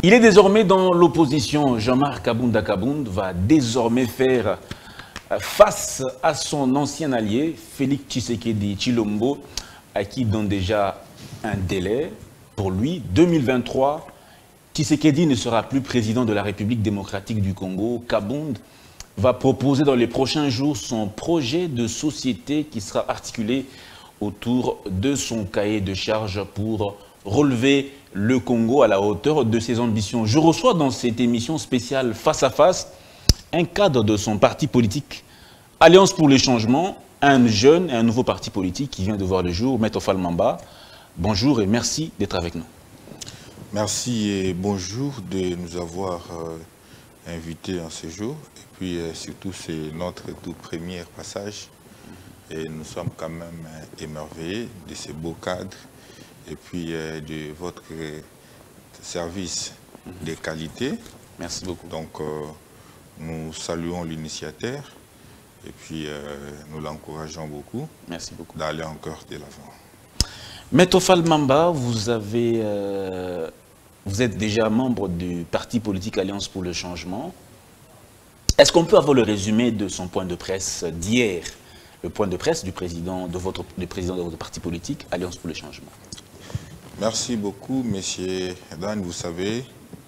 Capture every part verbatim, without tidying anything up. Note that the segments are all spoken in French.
Il est désormais dans l'opposition. Jean-Marc Kabounda Kabound va désormais faire face à son ancien allié, Félix Tshisekedi Tshilombo, à qui donne déjà un délai. Pour lui, deux mille vingt-trois, Tshisekedi ne sera plus président de la République démocratique du Congo. Kabound va proposer dans les prochains jours son projet de société qui sera articulé autour de son cahier de charges pour relever le Congo à la hauteur de ses ambitions. Je reçois dans cette émission spéciale Face à Face un cadre de son parti politique, Alliance pour le changement, un jeune et un nouveau parti politique qui vient de voir le jour, Maître Fall Mamba. Bonjour et merci d'être avec nous. Merci et bonjour de nous avoir euh, invités en ce jour. Et puis euh, surtout, c'est notre tout premier passage. Et nous sommes quand même euh, émerveillés de ces beaux cadres et puis euh, de votre euh, service de qualité. Merci beaucoup. Donc, euh, nous saluons l'initiateur et puis euh, nous l'encourageons beaucoup. Merci beaucoup. D'aller encore de l'avant. Maître Fall Mamba, vous, avez, euh, vous êtes déjà membre du parti politique Alliance pour le changement. Est-ce qu'on peut avoir le résumé de son point de presse d'hier, le point de presse du président de votre, du président de votre parti politique, Alliance pour le changement? Merci beaucoup, Monsieur Dan. Vous savez,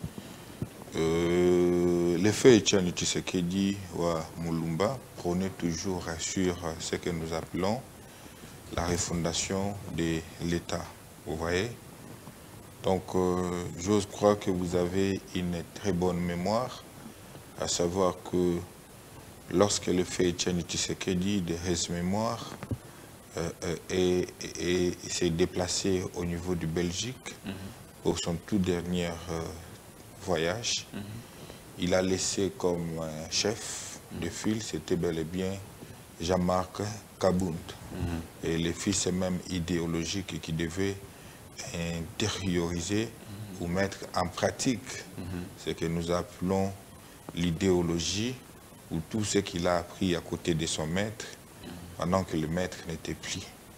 euh, l'effet Etienne Tshisekedi ou Mulumba prônait toujours sur ce que nous appelons la refondation de l'État. Vous voyez? Donc, euh, j'ose croire que vous avez une très bonne mémoire, à savoir que lorsque le fait Etienne Tshisekedi de Res Mémoire euh, euh, s'est déplacé au niveau du Belgique mm-hmm. pour son tout dernier euh, voyage, mm-hmm. il a laissé comme euh, chef mm-hmm. de file, c'était bel et bien Jean-Marc Kabound. Mm-hmm. Et les fils même idéologiques qui devaient intérioriser mm-hmm. ou mettre en pratique mm-hmm. ce que nous appelons l'idéologie ou tout ce qu'il a appris à côté de son maître mm-hmm. pendant que le maître n'était plus.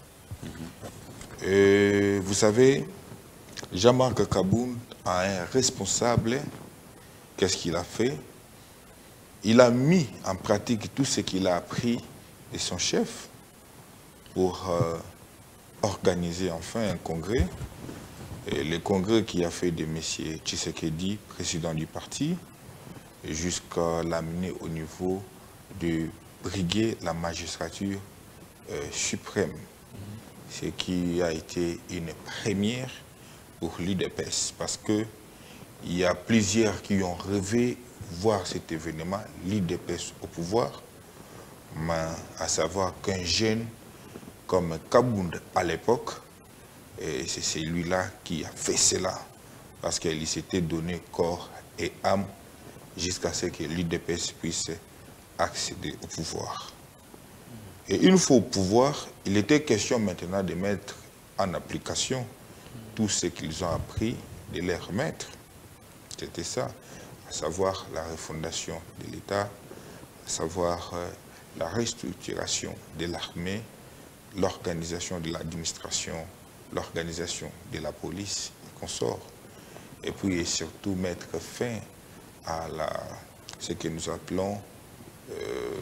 Mm-hmm. Et vous savez, Jean-Marc Kabound a un responsable. Qu'est-ce qu'il a fait? Il a mis en pratique tout ce qu'il a appris de son chef pour euh, organiser enfin un congrès. Et le congrès qui a fait de M. Tshisekedi, président du parti, jusqu'à l'amener au niveau de briguer la magistrature euh, suprême. Mm-hmm. Ce qui a été une première pour l'U D P S, parce qu'il y a plusieurs qui ont rêvé voir cet événement, l'U D P S au pouvoir, mais à savoir qu'un jeune comme Kabound à l'époque, c'est celui-là qui a fait cela, parce qu'il s'était donné corps et âme jusqu'à ce que l'U D P S puisse accéder au pouvoir. Et une fois au pouvoir, il était question maintenant de mettre en application tout ce qu'ils ont appris de leurs maîtres. C'était ça, à savoir la refondation de l'État, à savoir euh, la restructuration de l'armée, l'organisation de l'administration, l'organisation de la police et consorts, et puis et surtout mettre fin à la, ce que nous appelons, euh,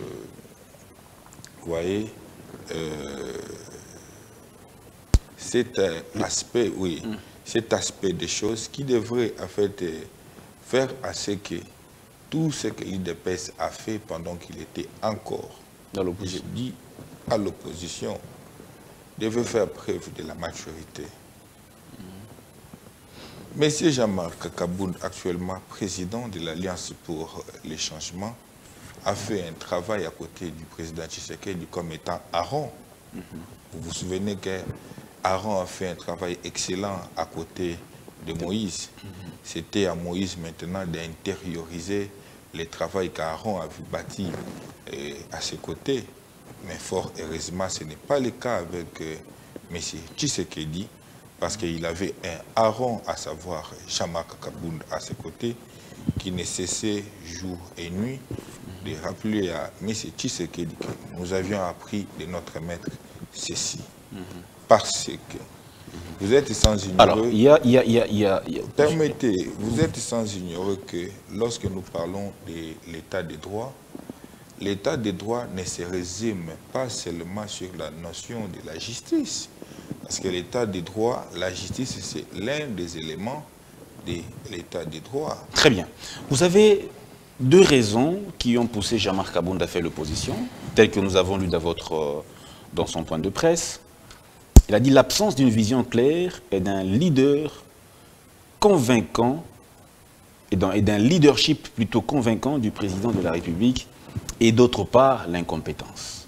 vous voyez, euh, cet aspect, oui, mm. cet aspect des choses qui devrait en fait faire à ce que tout ce que l'U D P S a fait pendant qu'il était encore, je dis, à l'opposition, devait faire preuve de la maturité. Mm. Monsieur Jean-Marc Kabound, actuellement président de l'Alliance pour les changements, a fait un travail à côté du président Tshisekedi comme étant Aaron. Mm-hmm. Vous vous souvenez que Aaron a fait un travail excellent à côté de Moïse. Mm-hmm. C'était à Moïse maintenant d'intérioriser le travail qu'Aaron a vu bâti eh, à ses côtés. Mais fort heureusement, ce n'est pas le cas avec euh, M. Tshisekedi, parce qu'il avait un Aaron, à savoir Jean-Marc Kabound à ses côtés, qui ne cessait jour et nuit de rappeler à M. Tshisekedi que nous avions appris de notre maître ceci. Mm-hmm. Parce que Vous êtes sans ignorer... Alors, il y a... Il y a, il y a, il y a, il y a... Permettez, vous êtes sans ignorer que lorsque nous parlons de l'état des droits, l'état des droits ne se résume pas seulement sur la notion de la justice. Parce que l'état des droits, la justice, c'est l'un des éléments de l'état des droits. Très bien. Vous avez deux raisons qui ont poussé Jean-Marc Abound à faire l'opposition, telles que nous avons lu dans, votre, dans son point de presse. Il a dit l'absence d'une vision claire et d'un leader convaincant, et d'un leadership plutôt convaincant du président de la République, et d'autre part, l'incompétence.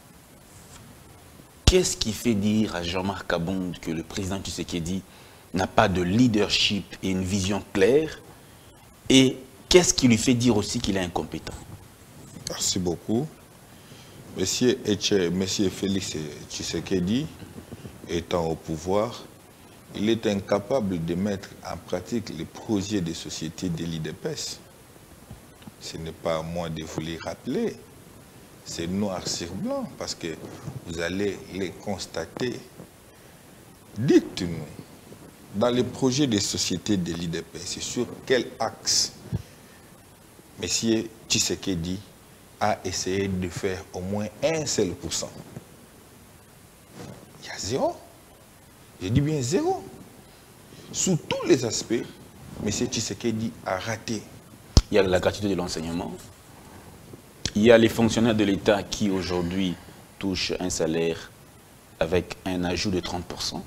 Qu'est-ce qui fait dire à Jean-Marc Abound que le président Tshisekedi n'a pas de leadership et une vision claire? Et qu'est-ce qui lui fait dire aussi qu'il est incompétent? Merci beaucoup. Monsieur, Monsieur Félix Tshisekedi, étant au pouvoir, il est incapable de mettre en pratique les projets des sociétés de l'I D P S. Ce n'est pas à moi de vous les rappeler. C'est noir sur blanc, parce que vous allez les constater. Dites-nous, dans les projets des sociétés de l'I D P S, sur quel axe M. Tshisekedi a essayé de faire au moins un seul pour cent? Il y a zéro. Je dis bien zéro. Sous tous les aspects, M. Tshisekedi a raté. Il y a la gratuité de l'enseignement. Il y a les fonctionnaires de l'État qui aujourd'hui touchent un salaire avec un ajout de trente pour cent.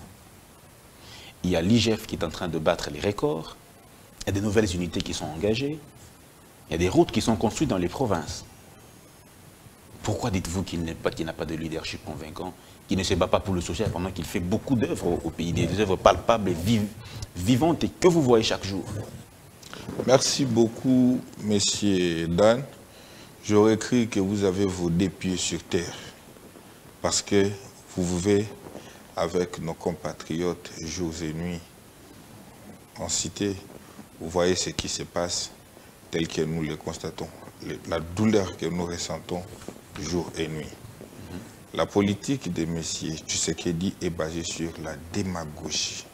Il y a l'I G F qui est en train de battre les records. Il y a des nouvelles unités qui sont engagées. Il y a des routes qui sont construites dans les provinces. Pourquoi dites-vous qu'il n'a pas, qu'il n'a pas de leadership convaincant, qu'il ne se bat pas pour le social pendant qu'il fait beaucoup d'œuvres au pays, des œuvres palpables et viv vivantes et que vous voyez chaque jour? Merci beaucoup, Monsieur Dan. J'aurais cru que vous avez vos deux pieds sur terre, parce que vous vivez avec nos compatriotes jours et nuits en cité. Vous voyez ce qui se passe tel que nous le constatons, la douleur que nous ressentons jour et nuit. Mm-hmm. La politique de M. Tshisekedi est basée sur la démagogie.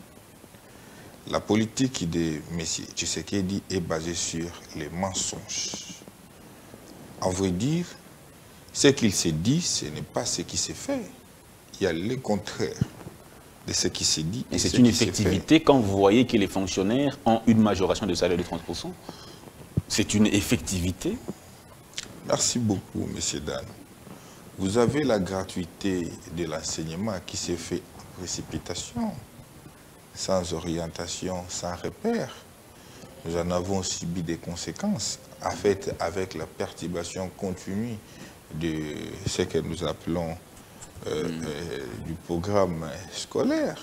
La politique de M. Tshisekedi est basée sur les mensonges. En vrai dire, ce qu'il s'est dit, ce n'est pas ce qui s'est fait. Il y a le contraire de ce qui s'est dit. Et, et c'est une effectivité quand vous voyez que les fonctionnaires ont une majoration de salaire de trente pour cent. C'est une effectivité. Merci beaucoup, M. Dan. Vous avez la gratuité de l'enseignement qui s'est fait en précipitation, sans orientation, sans repère. Nous en avons subi des conséquences, en fait, avec la perturbation continue de ce que nous appelons euh, mmh. euh, du programme scolaire.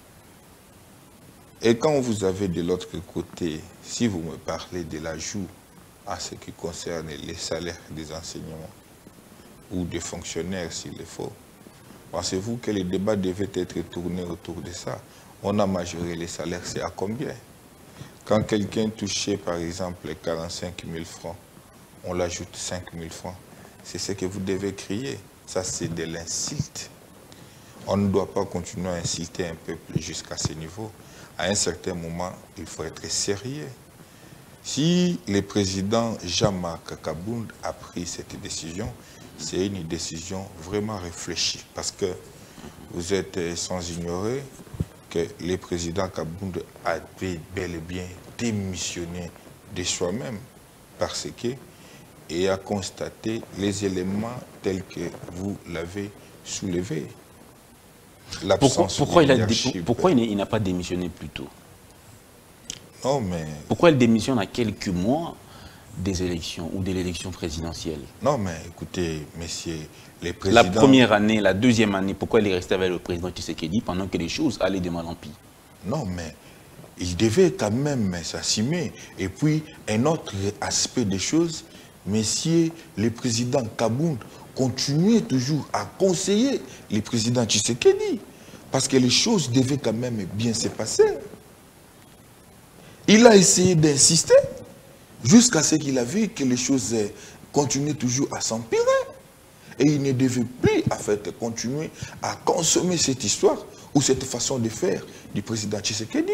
Et quand vous avez de l'autre côté, si vous me parlez de l'ajout à ce qui concerne les salaires des enseignants ou des fonctionnaires s'il le faut, pensez-vous que les débats devaient être tournés autour de ça? On a majoré les salaires, c'est à combien? Quand quelqu'un touchait par exemple quarante-cinq mille francs, on l'ajoute cinq mille francs. C'est ce que vous devez crier. Ça, c'est de l'insulte. On ne doit pas continuer à insulter un peuple jusqu'à ce niveau. À un certain moment, il faut être sérieux. Si le président Jean-Marc Abound a pris cette décision, c'est une décision vraiment réfléchie. Parce que vous êtes sans ignorer que le président Abound avait bel et bien démissionné de soi-même parce que et a constaté les éléments tels que vous l'avez soulevé. Pourquoi, pourquoi, il a, pourquoi il n'a pas démissionné plus tôt? Non, mais... Pourquoi il démissionne à quelques mois des élections ou de l'élection présidentielle? Non, mais écoutez, messieurs, les présidents... La première année, la deuxième année, pourquoi il est resté avec le président Tshisekedi pendant que les choses allaient de mal en pis? Non, mais il devait quand même s'assumer. Et puis, un autre aspect des choses, messieurs, le président Abound continuait toujours à conseiller le président Tshisekedi. Parce que les choses devaient quand même bien se passer. Il a essayé d'insister jusqu'à ce qu'il a vu que les choses continuaient toujours à s'empirer. Et il ne devait plus en fait, continuer à consommer cette histoire ou cette façon de faire du président Tshisekedi.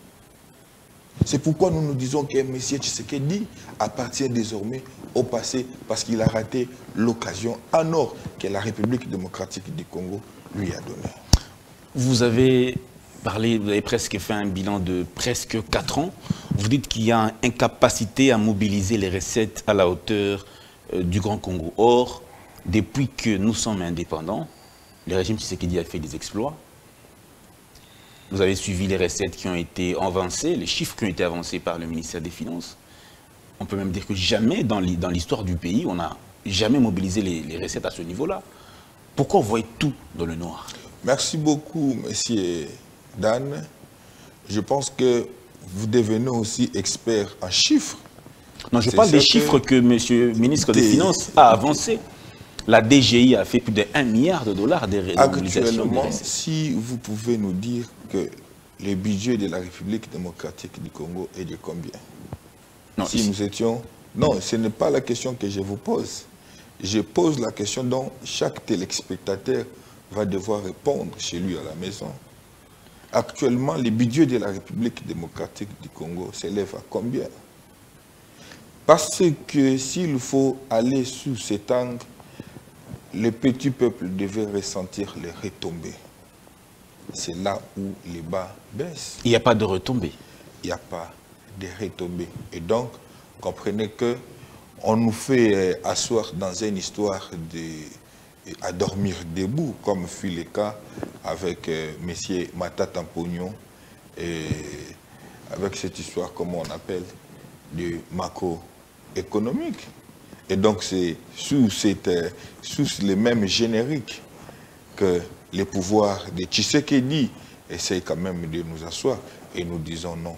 C'est pourquoi nous nous disons que M. Tshisekedi appartient désormais au passé parce qu'il a raté l'occasion en or que la République démocratique du Congo lui a donnée. Vous avez parlé, vous avez presque fait un bilan de presque quatre ans. Vous dites qu'il y a une incapacité à mobiliser les recettes à la hauteur euh, du Grand Congo. Or, depuis que nous sommes indépendants, le régime Tshisekedi a fait des exploits. Vous avez suivi les recettes qui ont été avancées, les chiffres qui ont été avancés par le ministère des Finances. On peut même dire que jamais dans l'histoire du pays, on n'a jamais mobilisé les, les recettes à ce niveau-là. Pourquoi vous voyez tout dans le noir? Merci beaucoup, monsieur Dan. Je pense que vous devenez aussi expert en chiffres. Non, je parle des chiffres que M. le ministre des Finances a avancés. La D G I a fait plus de un milliard de dollars de mobilisation. Actuellement, si vous pouvez nous dire que le budget de la République démocratique du Congo est de combien? Non, si ici. nous étions... Non, ce n'est pas la question que je vous pose. Je pose la question dont chaque téléspectateur va devoir répondre chez lui à la maison. Actuellement, le budget de la République démocratique du Congo s'élève à combien? Parce que s'il faut aller sous cet angle, le petit peuple devait ressentir les retombées. C'est là où les bas baissent. Il n'y a pas de retombées. Il n'y a pas de retombées. Et donc, comprenez que on nous fait asseoir dans une histoire de, à dormir debout, comme fut le cas avec euh, M. Matata Pognon, et avec cette histoire, comme on appelle, de macroéconomique. Et donc, c'est sous, cette, sous les mêmes génériques que les pouvoirs de Tshisekedi essayent quand même de nous asseoir. Et nous disons non.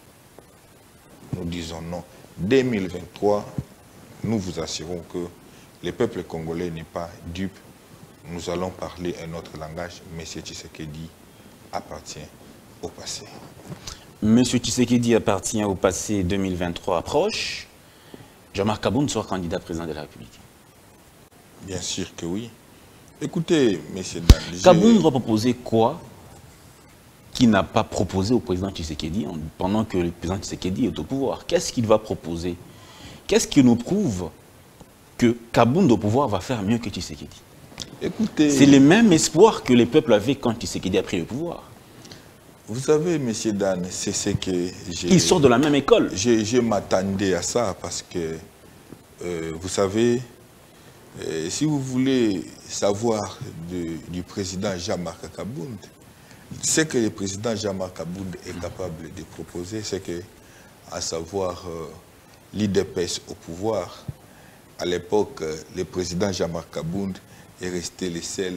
Nous disons non. deux mille vingt-trois, nous vous assurons que le peuple congolais n'est pas dupe. Nous allons parler un autre langage. M. Tshisekedi appartient au passé. M. Tshisekedi appartient au passé. Deux mille vingt-trois approche. Jean-Marc Kabound sera candidat président de la République. Bien sûr que oui. Écoutez, M. Dan, Kabound va proposer quoi qui n'a pas proposé au président Tshisekedi pendant que le président Tshisekedi est au pouvoir? Qu'est-ce qu'il va proposer? Qu'est-ce qui nous prouve que Kabound au pouvoir va faire mieux que Tshisekedi? Écoutez, c'est le même espoir que les peuples avaient quand Tshisekedi a pris le pouvoir. Vous savez, M. Dan, c'est ce que j'ai... Ils sortent de la même école. Je m'attendais à ça parce que, euh, vous savez, euh, si vous voulez savoir de, du président Jean-Marc Kabound, ce que le président Jean-Marc Kabound est capable de proposer, c'est que, à savoir euh, l'I D P S au pouvoir, à l'époque, euh, le président Jean-Marc Kabound est resté le seul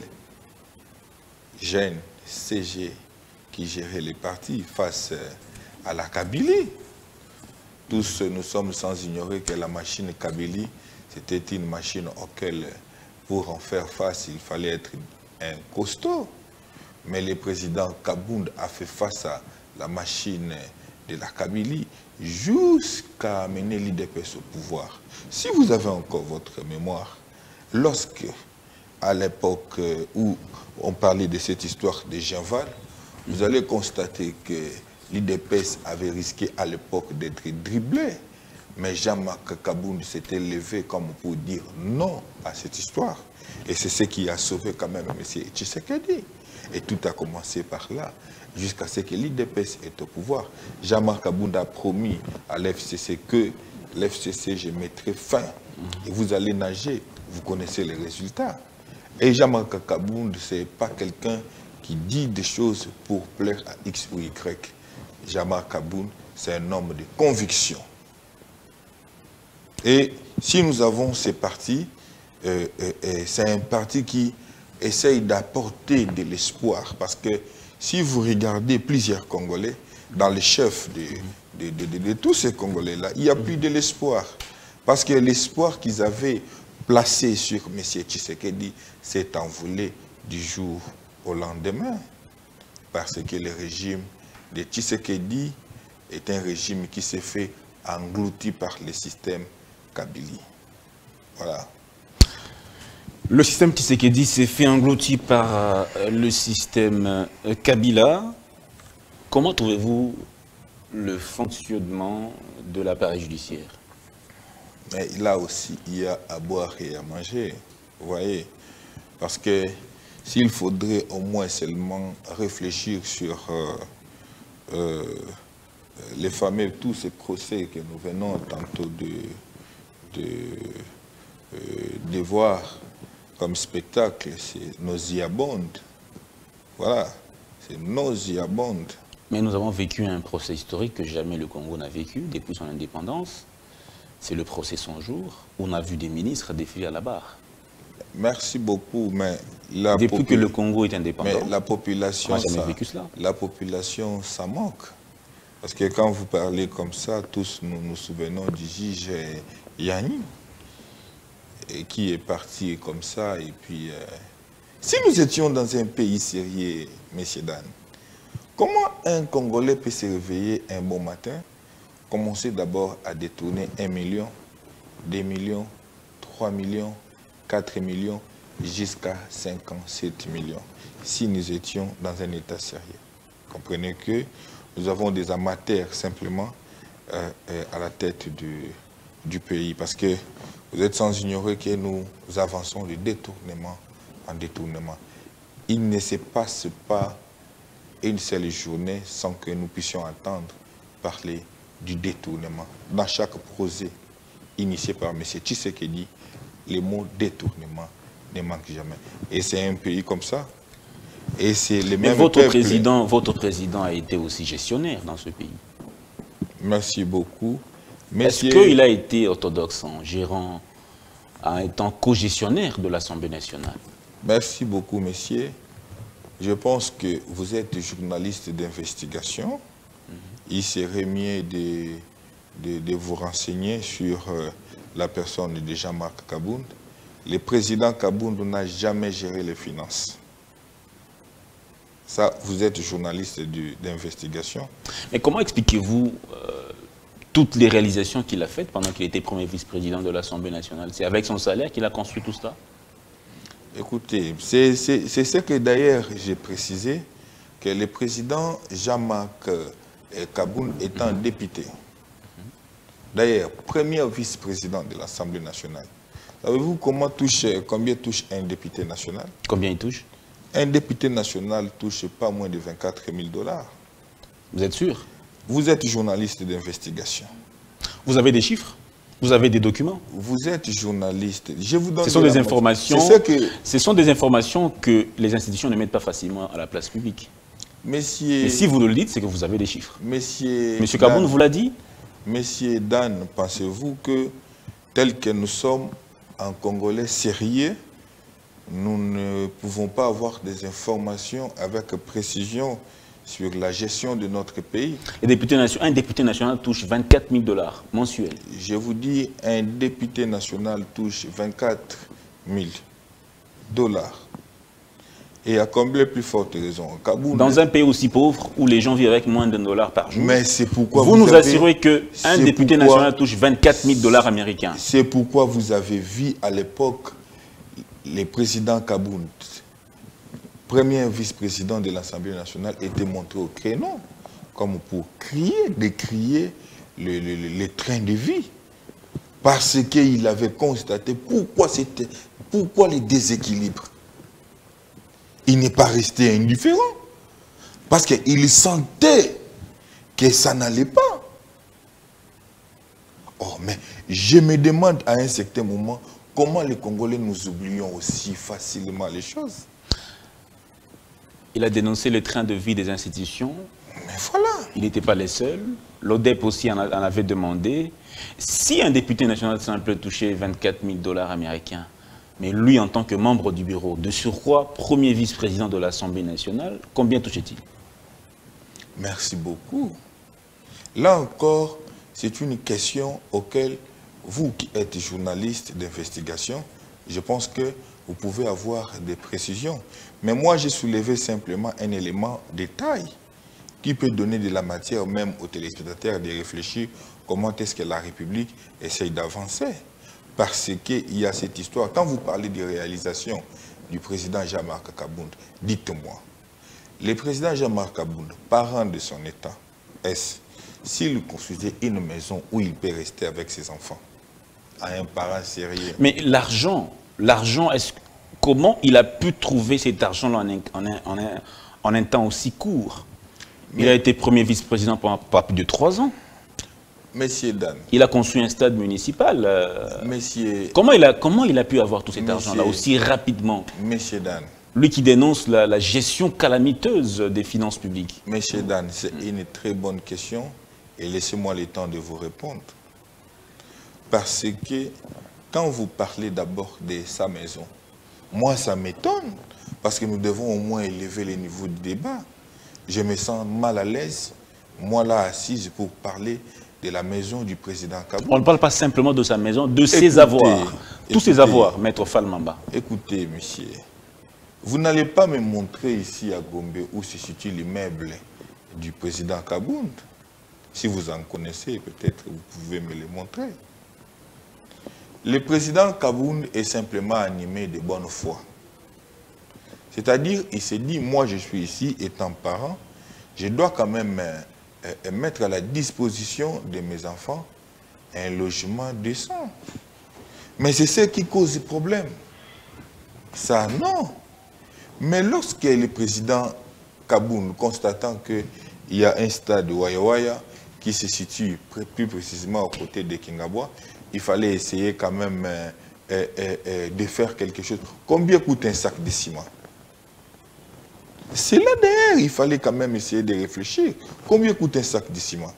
jeune C G qui gérait les partis face à la Kabylie. Tous nous sommes sans ignorer que la machine Kabylie, c'était une machine auquel, pour en faire face, il fallait être un costaud. Mais le président Kabound a fait face à la machine de la Kabylie jusqu'à amener l'I D P S au pouvoir. Si vous avez encore votre mémoire, lorsque, à l'époque où on parlait de cette histoire de Jean-Val, vous allez constater que l'I D P S avait risqué à l'époque d'être dribblé. Mais Jean-Marc Kabound s'était levé comme pour dire non à cette histoire. Et c'est ce qui a sauvé quand même M. Tshisekedi. Et tout a commencé par là, jusqu'à ce que l'I D P S est au pouvoir. Jean-Marc Kabound a promis à l'F C C que l'F C C, je mettrai fin. Et vous allez nager, vous connaissez les résultats. Et Jean-Marc Kabound, ce n'est pas quelqu'un qui dit des choses pour plaire à X ou Y. Jean-Marc Kabound, c'est un homme de conviction. Et si nous avons ces partis, euh, euh, euh, c'est un parti qui essaye d'apporter de l'espoir. Parce que si vous regardez plusieurs Congolais, dans les chefs de, de, de, de, de tous ces Congolais-là, il n'y a plus de l'espoir. Parce que l'espoir qu'ils avaient placé sur M. Tshisekedi s'est envolé du jour au lendemain. Parce que le régime de Tshisekedi est un régime qui s'est fait engloutir par le système Kabylie. Voilà. Le système Tshisekedi s'est fait engloutir par euh, le système euh, Kabila. Comment trouvez-vous le fonctionnement de l'appareil judiciaire? Mais là aussi, il y a à boire et à manger, vous voyez. Parce que s'il faudrait au moins seulement réfléchir sur euh, euh, les fameux, tous ces procès que nous venons tantôt de, de, euh, de voir comme spectacle, c'est nauséabonde. Voilà, c'est nauséabonde. Mais nous avons vécu un procès historique que jamais le Congo n'a vécu depuis son indépendance. C'est le procès sans jour, où on a vu des ministres défiler à la barre. Merci beaucoup, mais la depuis que le Congo est indépendant, mais la population, on n'a jamais ça, vécu cela. La population, ça manque. Parce que quand vous parlez comme ça, tous nous nous souvenons du juge Yanni, et qui est parti comme ça. Et puis, euh, si nous étions dans un pays sérieux, messieurs, dames, comment un Congolais peut se réveiller un bon matin, commencer d'abord à détourner un million, deux millions, trois millions, quatre millions, jusqu'à cinq ans, sept millions, si nous étions dans un état sérieux? Comprenez que nous avons des amateurs simplement euh, euh, à la tête du, du pays, parce que vous êtes sans ignorer que nous avançons de détournement en détournement. Il ne se passe pas une seule journée sans que nous puissions entendre parler du détournement. Dans chaque projet initié par M. Tshisekedi, les mots détournement ne manquent jamais. Et c'est un pays comme ça. Et c'est les mêmes votre peuples. président, votre président a été aussi gestionnaire dans ce pays. Merci beaucoup. Est-ce qu'il a été orthodoxe en gérant, en étant co-gestionnaire de l'Assemblée nationale? Merci beaucoup, messieurs. Je pense que vous êtes journaliste d'investigation. Mm-hmm. Il serait mieux de, de, de vous renseigner sur euh, la personne de Jean-Marc Kabound. Le président Kabound n'a jamais géré les finances. Ça, vous êtes journaliste d'investigation. Mais comment expliquez-vous euh, toutes les réalisations qu'il a faites pendant qu'il était premier vice-président de l'Assemblée nationale? C'est avec son salaire qu'il a construit tout cela? Écoutez, c'est ce que d'ailleurs j'ai précisé, que le président Jean-Marc Kabound étant mmh. député, d'ailleurs, premier vice-président de l'Assemblée nationale, savez-vous comment touche, combien touche un député national? Combien il touche? Un député national touche pas moins de vingt-quatre mille dollars. Vous êtes sûr? Vous êtes journaliste d'investigation. Vous avez des chiffres? Vous avez des documents? Vous êtes journaliste. Je vous donne ce sont des informations. Ce, que... ce sont des informations que les institutions ne mettent pas facilement à la place publique. Messieurs... Et si vous le dites, c'est que vous avez des chiffres. Messieurs... Monsieur Kabound vous l'a dit? Monsieur Dan, pensez-vous que tel que nous sommes en Congolais sérieux, nous ne pouvons pas avoir des informations avec précision sur la gestion de notre pays? Les députés, un député national touche vingt-quatre mille dollars mensuels. Je vous dis, un député national touche vingt-quatre mille dollars. Et à combien plus forte raison? Kabound, dans un pays aussi pauvre où les gens vivent avec moins d'un dollar par jour. Mais c'est pourquoi vous, vous nous avez, assurez qu'un député pourquoi, national touche vingt-quatre mille dollars américains. C'est pourquoi vous avez vu à l'époque les présidents Kabound, premier vice-président de l'Assemblée nationale, était montré au créneau, comme pour crier, décrier le, le, le, le train de vie. Parce qu'il avait constaté pourquoi, pourquoi les déséquilibres. Il n'est pas resté indifférent. Parce qu'il sentait que ça n'allait pas. Oh, mais je me demande à un certain moment comment les Congolais nous oublions aussi facilement les choses. Il a dénoncé le train de vie des institutions. Mais voilà. Il n'était pas les seuls. L'O D E P aussi en, a, en avait demandé. Si un député national simple touchait vingt-quatre mille dollars américains, mais lui, en tant que membre du bureau, de surcroît, premier vice-président de l'Assemblée nationale, combien touchait-il? Merci beaucoup. Là encore, c'est une question auquel vous qui êtes journaliste d'investigation, je pense que vous pouvez avoir des précisions. Mais moi, j'ai soulevé simplement un élément de taille qui peut donner de la matière même aux téléspectateurs de réfléchir comment est-ce que la République essaye d'avancer. Parce qu'il y a cette histoire. Quand vous parlez des réalisations du président Jean-Marc Kabound, dites-moi, le président Jean-Marc Kabound, parent de son État, est-ce s'il construisait une maison où il peut rester avec ses enfants, à un parent sérieux? Mais l'argent, l'argent, est-ce comment il a pu trouver cet argent-là en, en, en, en un temps aussi court? Mais il a été premier vice-président pendant pas plus de trois ans. Monsieur Dan. Il a construit un stade municipal. Euh, Monsieur, comment, il a, comment il a pu avoir tout cet argent-là aussi rapidement? Monsieur Dan. Lui qui dénonce la, la gestion calamiteuse des finances publiques. Monsieur Dan, c'est une très bonne question et laissez-moi le temps de vous répondre. Parce que quand vous parlez d'abord de sa maison, moi ça m'étonne parce que nous devons au moins élever le niveau du débat. Je me sens mal à l'aise, moi là assise pour parler de la maison du président Kabound. On ne parle pas simplement de sa maison, de écoutez, ses avoirs. Tous écoutez, ses avoirs, Maître Fall Mamba. Écoutez, monsieur, vous n'allez pas me montrer ici à Gombe où se situe l'immeuble du président Kabound. Si vous en connaissez, peut-être vous pouvez me le montrer. Le président Kabound est simplement animé de bonne foi. C'est-à-dire, il s'est dit, moi je suis ici, étant parent, je dois quand même euh, mettre à la disposition de mes enfants un logement décent. Mais c'est ce qui cause le problème. Ça, non. Mais lorsque le président Kabound, constatant qu'il y a un stade de Waya Waya qui se situe plus précisément aux côtés de Kingabwa, il fallait essayer quand même euh, euh, euh, de faire quelque chose. Combien coûte un sac de ciment? C'est là derrière, il fallait quand même essayer de réfléchir. Combien coûte un sac de ciment?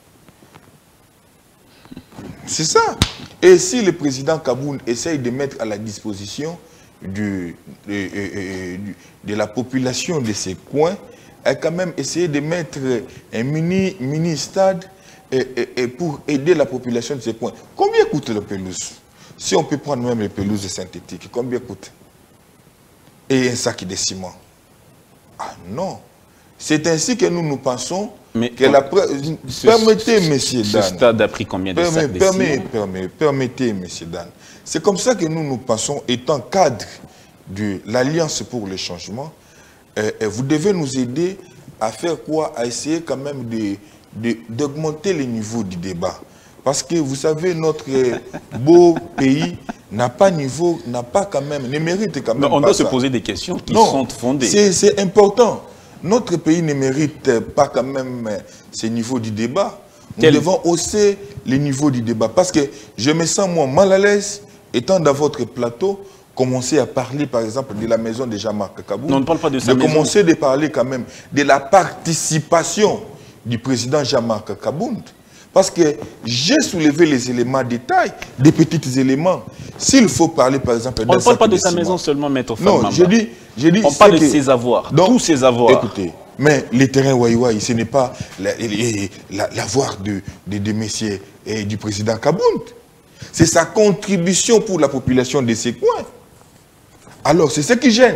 C'est ça. Et si le président Kabound essaye de mettre à la disposition du, de, de, de, de la population de ces coins, a quand même essayé de mettre un mini, mini stade et, et, et pour aider la population de ces coins. Combien coûte la pelouse? Si on peut prendre même les pelouses synthétiques, combien coûte? Et un sac de ciment? Ah non. C'est ainsi que nous nous pensons. Mais que la ce, permettez, messieurs Dan. Ce stade a pris combien de permet, sacs de permet, ciment? permet, Permettez, messieurs Dan. C'est comme ça que nous nous pensons, étant cadre de l'Alliance pour le changement, euh, vous devez nous aider à faire quoi? À essayer quand même d'augmenter le niveau du débat. Parce que vous savez, notre beau pays n'a pas niveau, n'a pas quand même, ne mérite quand même. Mais on pas doit ça. se poser des questions qui non, sont fondées. C'est important. Notre pays ne mérite pas quand même ce niveau du débat. Nous Quel... devons hausser le niveau du débat. Parce que je me sens moi mal à l'aise, étant dans votre plateau, commencer à parler par exemple de la maison de Jean-Marc Kabound. Non, on ne parle pas de sa de maison. Commencer de parler quand même de la participation du président Jean-Marc Kabound. Parce que j'ai soulevé les éléments détails, des petits éléments. S'il faut parler, par exemple... On ne parle pas de sa maison seulement, Maître Fall Mamba. Non, je dis... Je dis on parle de ses avoirs, donc, tous ses avoirs. Écoutez, mais les terrains Wai-Wai, ce n'est pas l'avoir de, de, de messieurs et du président Kabound. C'est sa contribution pour la population de ces coins. Alors, c'est ce qui gêne.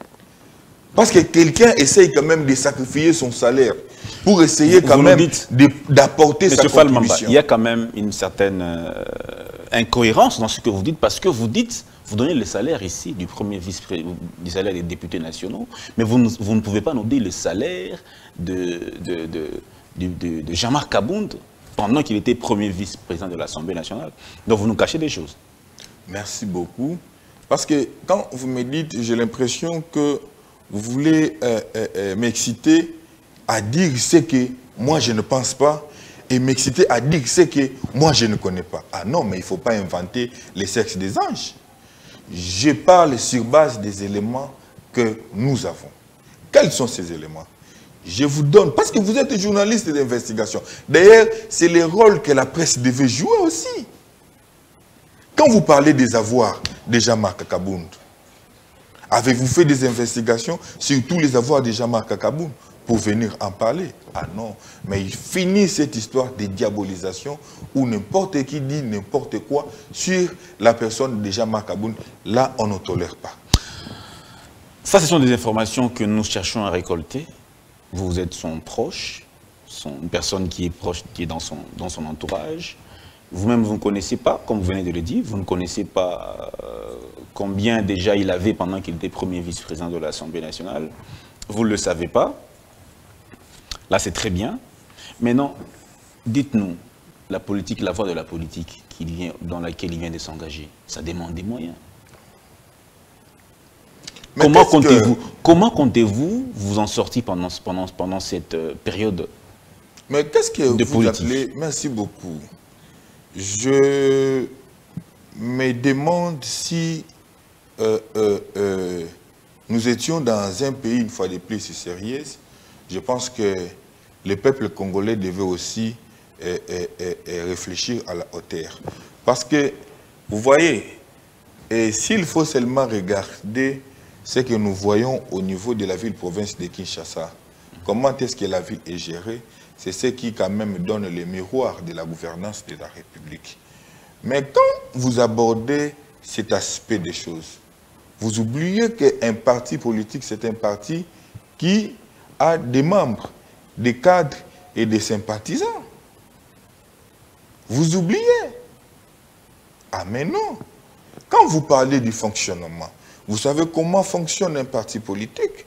Parce que quelqu'un essaye quand même de sacrifier son salaire pour essayer quand vous même d'apporter sa contribution. Mamba, il y a quand même une certaine euh, incohérence dans ce que vous dites, parce que vous dites, vous donnez le salaire ici du premier vice-président, du salaire des députés nationaux, mais vous, vous ne pouvez pas nous dire le salaire de, de, de, de, de, de Jean-Marc Kabound pendant qu'il était premier vice-président de l'Assemblée nationale. Donc vous nous cachez des choses. Merci beaucoup. Parce que quand vous me dites, j'ai l'impression que vous voulez euh, euh, m'exciter à dire ce que moi je ne pense pas et m'exciter à dire ce que moi je ne connais pas. Ah non, mais il ne faut pas inventer les sexes des anges. Je parle sur base des éléments que nous avons. Quels sont ces éléments? Je vous donne, parce que vous êtes journaliste d'investigation. D'ailleurs, c'est le rôle que la presse devait jouer aussi. Quand vous parlez des avoirs de Jean-Marc Kabound, avez-vous fait des investigations sur tous les avoirs de Jean-Marc Kabound pour venir en parler? Ah non, mais il finit cette histoire de diabolisation où n'importe qui dit n'importe quoi sur la personne de Jean-Marc Kabound. Là, on ne tolère pas. Ça, ce sont des informations que nous cherchons à récolter. Vous êtes son proche, son, une personne qui est proche, qui est dans son, dans son entourage. Vous-même, vous ne connaissez pas, comme vous venez de le dire, vous ne connaissez pas euh, combien déjà il avait pendant qu'il était premier vice-président de l'Assemblée nationale. Vous ne le savez pas. Là, c'est très bien. Maintenant, dites-nous, la politique, la voie de la politique qui vient, dans laquelle il vient de s'engager, ça demande des moyens. Mais comment comptez-vous que... comment comptez-vous vous en sortir pendant, pendant, pendant cette euh, période? Mais qu'est-ce que vous politique. appelez... Merci beaucoup. Je me demande si euh, euh, euh, nous étions dans un pays, une fois de plus, sérieux. Je pense que le peuple congolais devait aussi euh, euh, euh, réfléchir à la hauteur. Parce que, vous voyez, s'il faut seulement regarder ce que nous voyons au niveau de la ville-province de Kinshasa, comment est-ce que la ville est gérée, c'est ce qui quand même donne le miroir de la gouvernance de la République. Mais quand vous abordez cet aspect des choses, vous oubliez qu'un parti politique, c'est un parti qui a des membres, des cadres et des sympathisants. Vous oubliez. Ah mais non. Quand vous parlez du fonctionnement, vous savez comment fonctionne un parti politique?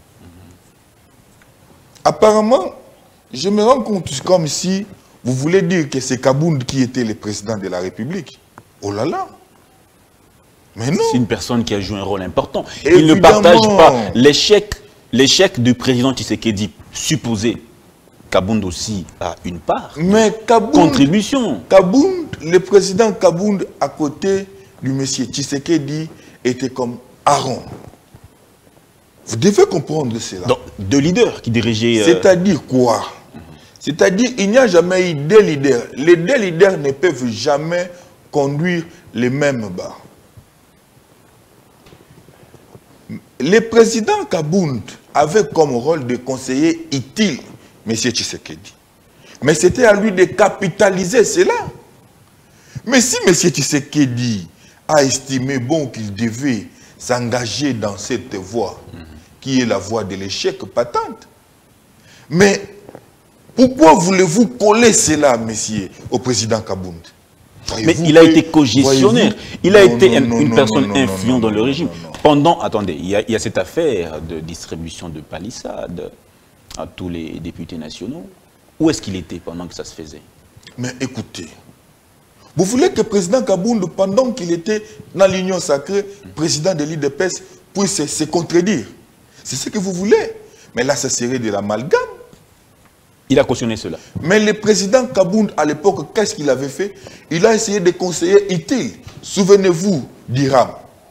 Apparemment, je me rends compte comme si vous voulez dire que c'est Kabound qui était le président de la République. Oh là là. Mais non. C'est une personne qui a joué un rôle important. Évidemment. Il ne partage pas l'échec l'échec du président Tshisekedi, supposé. Kabound aussi a une part. Mais Kabound, contribution. Kabound, le président Kabound à côté du monsieur Tshisekedi était comme Aaron. Vous devez comprendre cela. Donc, deux leaders qui dirigeaient... Euh... C'est-à-dire quoi? Mm-hmm. C'est-à-dire qu'il n'y a jamais eu deux leaders. Les deux leaders ne peuvent jamais conduire les mêmes bas. Le président Kabound avait comme rôle de conseiller utile M. Tshisekedi. Mais c'était à lui de capitaliser cela. Mais si M. Tshisekedi a estimé bon qu'il devait s'engager dans cette voie, mm-hmm. qui est la voie de l'échec patente. Mais pourquoi voulez-vous coller cela, monsieur, au président Kabound? Mais il a été co-gestionnaire. Il a non, été non, une non, personne non, influente non, dans le régime. Non, non. Pendant, attendez, il y, a, il y a cette affaire de distribution de palissades à tous les députés nationaux. Où est-ce qu'il était pendant que ça se faisait? Mais écoutez, vous voulez que le président Kabound, pendant qu'il était dans l'Union sacrée, président de l'I D P S, puisse se contredire? C'est ce que vous voulez. Mais là, ça serait de l'amalgame. Il a cautionné cela. Mais le président Kabound, à l'époque, qu'est-ce qu'il avait fait? Il a essayé de conseiller utile. Souvenez-vous d'Iram.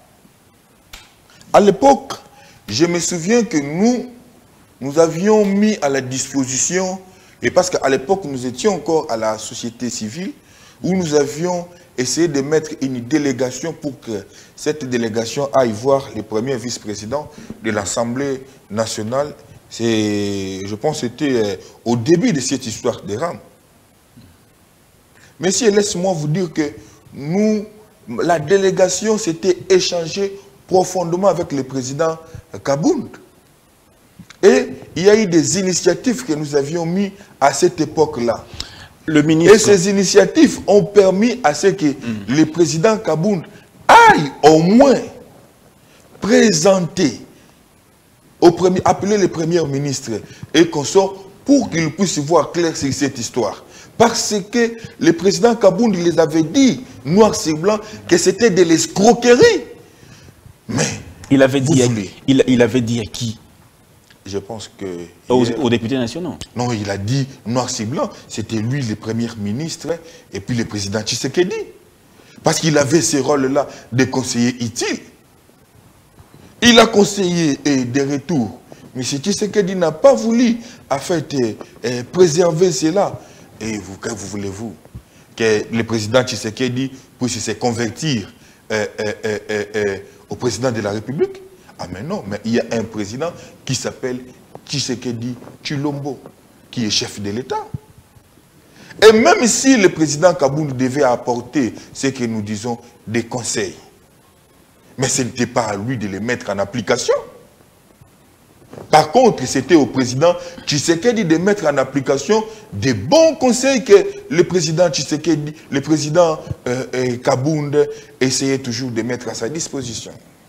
À l'époque, je me souviens que nous, nous avions mis à la disposition, et parce qu'à l'époque, nous étions encore à la société civile, où nous avions essayé de mettre une délégation pour que cette délégation aille voir le premier vice-président de l'Assemblée nationale. Je pense que c'était euh, au début de cette histoire des rames. Messieurs, laissez-moi vous dire que nous, la délégation s'était échangée profondément avec le président Kabound. Et il y a eu des initiatives que nous avions mises à cette époque-là. Le ministre... Et ces initiatives ont permis à ce que mmh. le président Kabound aille au moins présenter, au premier, appeler le premier ministre et consorts pour qu'ils puissent voir clair sur cette histoire. Parce que le président Kabound les avait dit, noir sur blanc, que c'était de l'escroquerie. Mais il avait, dit à, il, il avait dit à qui? Je pense que... Aux, aux députés nationaux. Non, il a dit noir sur blanc. C'était lui le premier ministre et puis le président Tshisekedi. Parce qu'il avait ce rôle-là de conseiller utile. Il a conseillé et de retour. M. Tshisekedi n'a pas voulu en fait, euh, préserver cela. Et vous, que vous voulez-vous? Que le président Tshisekedi puisse se convertir euh, euh, euh, euh, au président de la République? Ah mais non, mais il y a un président qui s'appelle Tshisekedi Tshilombo, qui est chef de l'État. Et même si le président Kabound devait apporter ce que nous disons des conseils, mais ce n'était pas à lui de les mettre en application. Par contre, c'était au président Tshisekedi de mettre en application des bons conseils que le président Tshisekedi, le président euh, euh, Kabound essayait toujours de mettre à sa disposition.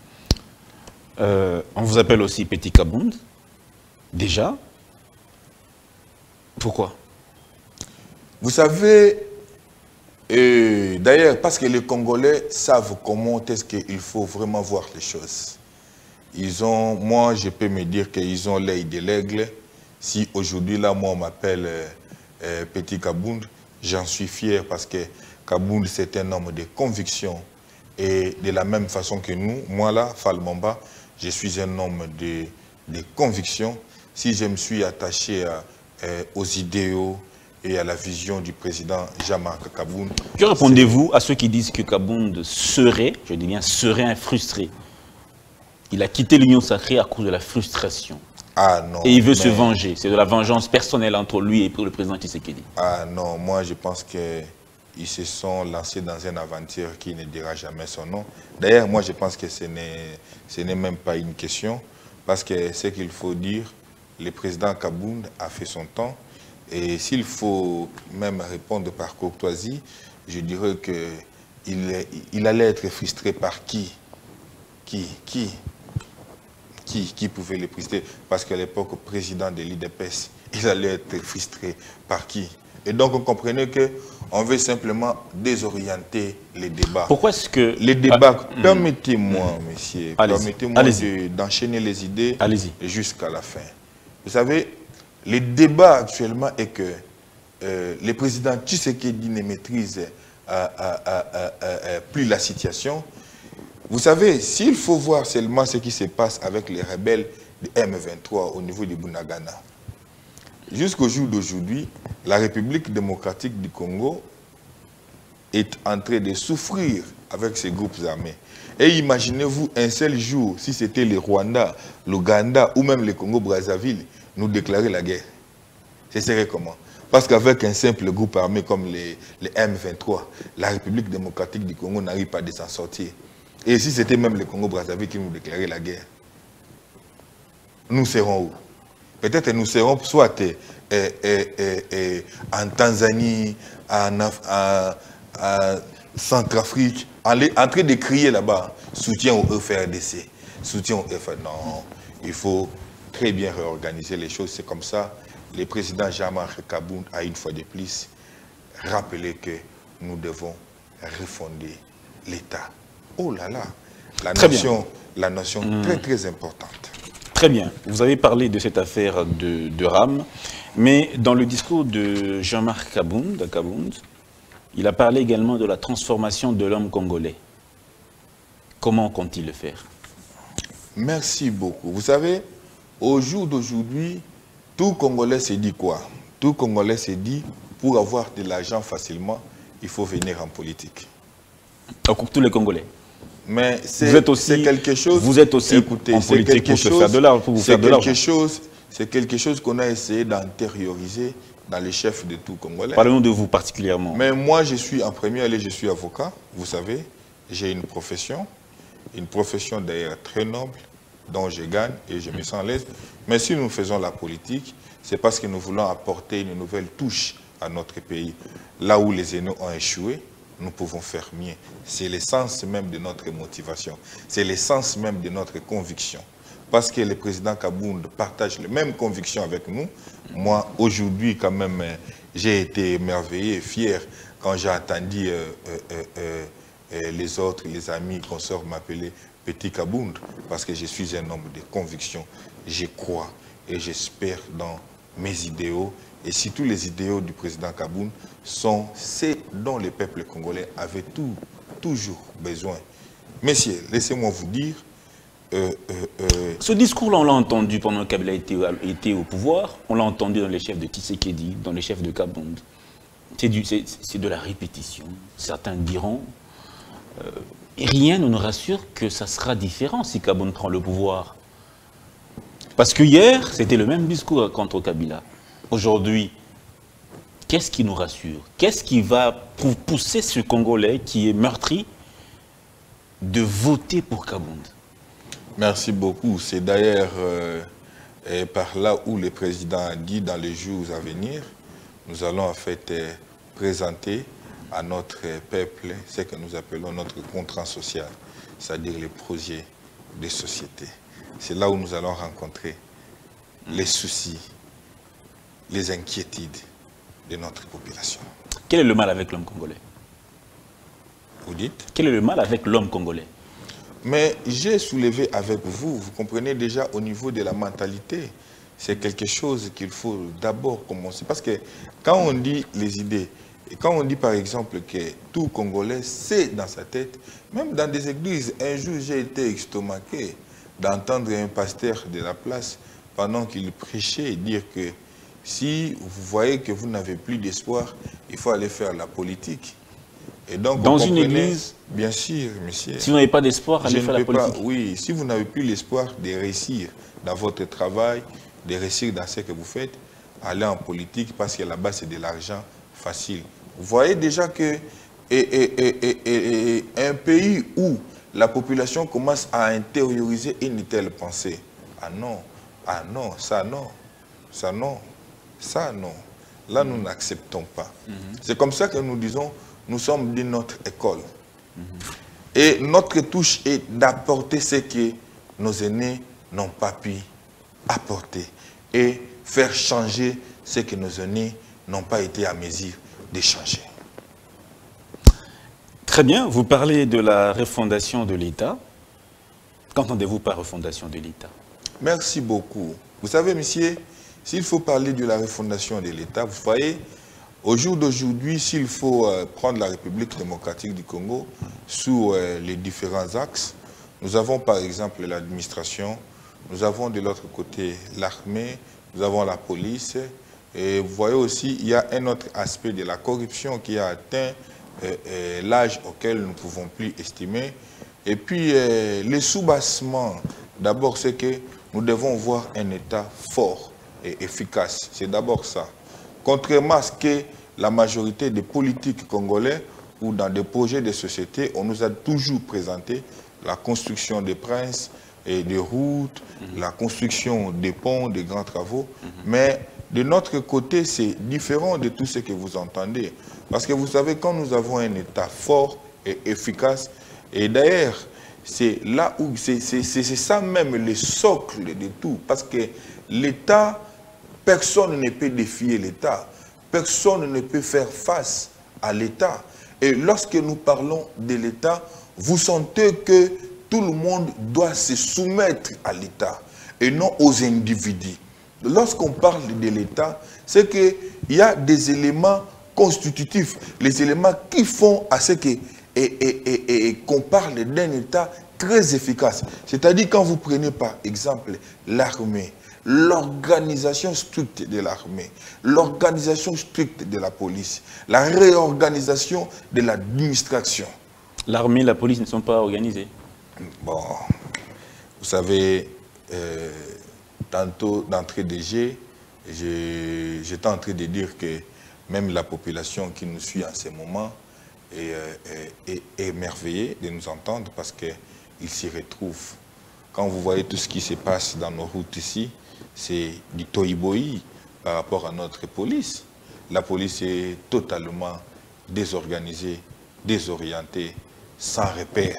Euh, on vous appelle aussi Petit Kabound. Déjà. Pourquoi? Vous savez, euh, d'ailleurs, parce que les Congolais savent comment est-ce qu'il faut vraiment voir les choses. Ils ont, moi, je peux me dire qu'ils ont l'œil de l'aigle. Si aujourd'hui, là, moi, on m'appelle euh, euh, Petit Kabound, j'en suis fier parce que Kabound, c'est un homme de conviction. Et de la même façon que nous, moi, là, Falmamba, je suis un homme de, de conviction. Si je me suis attaché à, euh, aux idéaux et à la vision du président Jean-Marc Kabound. Que répondez-vous à ceux qui disent que Kabound serait, je dis bien, serait un frustré? Il a quitté l'Union sacrée à cause de la frustration. Ah non. Et il veut mais... se venger. C'est de la vengeance personnelle entre lui et le président Tshisekedi. Ah non, moi je pense qu'ils se sont lancés dans une aventure qui ne dira jamais son nom. D'ailleurs, moi je pense que ce n'est même pas une question. Parce que ce qu'il faut dire, le président Kabound a fait son temps. Et s'il faut même répondre par courtoisie, je dirais qu'il il allait être frustré par qui Qui Qui Qui, qui pouvait le frustrer? Parce qu'à l'époque, président de l'I D P S, il allait être frustré par qui? Et donc, on comprenait qu'on veut simplement désorienter les débats. Pourquoi est-ce que... Les débats, ah, permettez-moi, mmh. monsieur, permettez-moi d'enchaîner de, les idées jusqu'à la fin. Vous savez, le débat actuellement est que euh, le président Tshisekedi ne maîtrise euh, euh, euh, euh, plus la situation. Vous savez, s'il faut voir seulement ce qui se passe avec les rebelles de M vingt-trois au niveau de Bunagana, jusqu'au jour d'aujourd'hui, la République démocratique du Congo est en train de souffrir avec ces groupes armés. Et imaginez-vous un seul jour, si c'était le Rwanda, l'Ouganda ou même le Congo-Brazzaville, nous déclarer la guerre. Ce serait comment? Parce qu'avec un simple groupe armé comme les, les M vingt-trois, la République démocratique du Congo n'arrive pas à s'en sortir. Et si c'était même le Congo-Brazzaville qui nous déclarait la guerre, nous serons où? Peut-être nous serons soit eh, eh, eh, eh, en Tanzanie, en, en, en Centrafrique, en, en train de crier là-bas, soutien au F R D C, soutien au F R D C. Non, il faut très bien réorganiser les choses. C'est comme ça. Le président Jean-Marc Kabound a une fois de plus rappelé que nous devons refonder l'État. Oh là là, la très notion, bien. La notion mmh. très très importante. Très bien. Vous avez parlé de cette affaire de, de Ram, mais dans le discours de Jean-Marc Kabound, Kabound, il a parlé également de la transformation de l'homme congolais. Comment compte-t-il le faire? Merci beaucoup. Vous savez, au jour d'aujourd'hui, tout Congolais se dit quoi? Tout Congolais se dit, pour avoir de l'argent facilement, il faut venir en politique. Donc, tous les Congolais. Mais c'est quelque chose. Vous êtes aussi écoutez, en politique pour, chose, se faire de l'argent, pour vous faire de l'argent. C'est quelque chose qu'on a essayé d'antérioriser dans les chefs de tout Congolais. Parlons de vous particulièrement. Mais moi, je suis en première lieu, je suis avocat. Vous savez, j'ai une profession, une profession d'ailleurs très noble, dont je gagne et je me sens à l'aise. Mais si nous faisons la politique, c'est parce que nous voulons apporter une nouvelle touche à notre pays. Là où les aînés ont échoué, nous pouvons faire mieux. C'est l'essence même de notre motivation. C'est l'essence même de notre conviction. Parce que le président Kabound partage les mêmes convictions avec nous. Moi, aujourd'hui, quand même, j'ai été émerveillé, fier, quand j'ai entendu euh, euh, euh, euh, les autres, les amis, consorts m'appeler Petit Kabound, parce que je suis un homme de conviction. Je crois et j'espère dans mes idéaux. Et si tous les idéaux du président Kabound sont ceux dont le peuple congolais avait tout, toujours besoin. Messieurs, laissez-moi vous dire... Euh, euh, euh, Ce discours-là, on l'a entendu pendant que Kabila était, était au pouvoir. On l'a entendu dans les chefs de Tshisekedi, dans les chefs de Kabound. C'est de la répétition. Certains diront... Euh, rien ne nous rassure que ça sera différent si Kabound prend le pouvoir. Parce que hier, c'était le même discours contre Kabila. Aujourd'hui, qu'est-ce qui nous rassure? Qu'est-ce qui va pousser ce Congolais qui est meurtri de voter pour Kabound? Merci beaucoup. C'est d'ailleurs euh, Et par là où le président a dit dans les jours à venir, nous allons en fait euh, présenter à notre peuple ce que nous appelons notre contrat social, c'est-à-dire les projets de société. C'est là où nous allons rencontrer les soucis, les inquiétudes de notre population. Quel est le mal avec l'homme congolais? Vous dites? Quel est le mal avec l'homme congolais? Mais j'ai soulevé avec vous, vous comprenez déjà au niveau de la mentalité, c'est quelque chose qu'il faut d'abord commencer. Parce que quand on dit les idées, et quand on dit par exemple que tout Congolais sait dans sa tête, même dans des églises, un jour j'ai été estomaqué d'entendre un pasteur de la place, pendant qu'il prêchait, dire que si vous voyez que vous n'avez plus d'espoir, il faut aller faire la politique. Et donc, dans une église, bien sûr, monsieur. Si vous n'avez pas d'espoir, allez faire la politique. Pas, oui, si vous n'avez plus l'espoir de réussir dans votre travail, de réussir dans ce que vous faites, allez en politique parce que là-bas, c'est de l'argent facile. Vous voyez déjà que et, et, et, et, et, un pays où la population commence à intérioriser une telle pensée, ah non, ah non, ça non, ça non, ça non. Là, nous n'acceptons pas. Mm-hmm. C'est comme ça que nous disons, nous sommes de notre école. Mm-hmm. Et notre touche est d'apporter ce que nos aînés n'ont pas pu apporter. Et faire changer ce que nos aînés n'ont pas été à mesure de changer. Très bien. Vous parlez de la refondation de l'État. Qu'entendez-vous par refondation de l'État? Merci beaucoup. Vous savez, monsieur, s'il faut parler de la refondation de l'État, vous voyez, au jour d'aujourd'hui, s'il faut euh, prendre la République démocratique du Congo sous euh, les différents axes, nous avons par exemple l'administration, nous avons de l'autre côté l'armée, nous avons la police, et vous voyez aussi, il y a un autre aspect de la corruption qui a atteint euh, euh, l'âge auquel nous ne pouvons plus estimer. Et puis, euh, les sous-bassements, d'abord, c'est que nous devons voir un État fort et efficace. C'est d'abord ça. Contrairement à ce que la majorité des politiques congolais ou dans des projets de société, on nous a toujours présenté la construction des princes et des routes, mmh. la construction des ponts, des grands travaux. Mmh. Mais de notre côté, c'est différent de tout ce que vous entendez. Parce que vous savez, quand nous avons un État fort et efficace, et d'ailleurs, c'est là où, c'est ça même le socle de tout. Parce que l'État, personne ne peut défier l'État. Personne ne peut faire face à l'État. Et lorsque nous parlons de l'État, vous sentez que tout le monde doit se soumettre à l'État et non aux individus. Lorsqu'on parle de l'État, c'est qu'il y a des éléments constitutifs, les éléments qui font à ce que et, et, et, et, qu'on parle d'un État très efficace. C'est-à-dire quand vous prenez par exemple l'armée, l'organisation stricte de l'armée, l'organisation stricte de la police, la réorganisation de l'administration. L'armée et la police ne sont pas organisées. Bon, vous savez, euh, tantôt d'entrée de jeu, j'étais en train de dire que même la population qui nous suit en ce moment est, est, est, est émerveillée de nous entendre parce qu'ils s'y retrouvent. Quand vous voyez tout ce qui se passe dans nos routes ici, c'est du toïboï par rapport à notre police. La police est totalement désorganisée, désorientée, sans repère.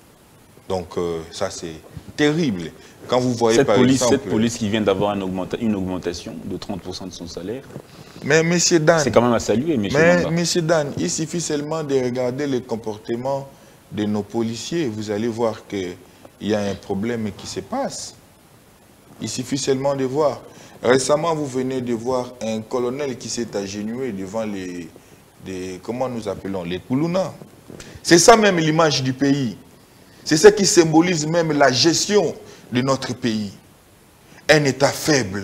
Donc euh, ça c'est terrible. Quand vous voyez cette par police, exemple... Cette police qui vient d'avoir une, augmenta une augmentation de trente pour cent de son salaire, mais monsieur Dan... c'est quand même à saluer, monsieur Mais monsieur Dan, il suffit seulement de regarder le comportement de nos policiers. Vous allez voir qu'il y a un problème qui se passe. Il suffit seulement de voir. Récemment, vous venez de voir un colonel qui s'est agenouillé devant les, les... Comment nous appelons? Les Koulouna. C'est ça même l'image du pays. C'est ce qui symbolise même la gestion de notre pays. Un État faible,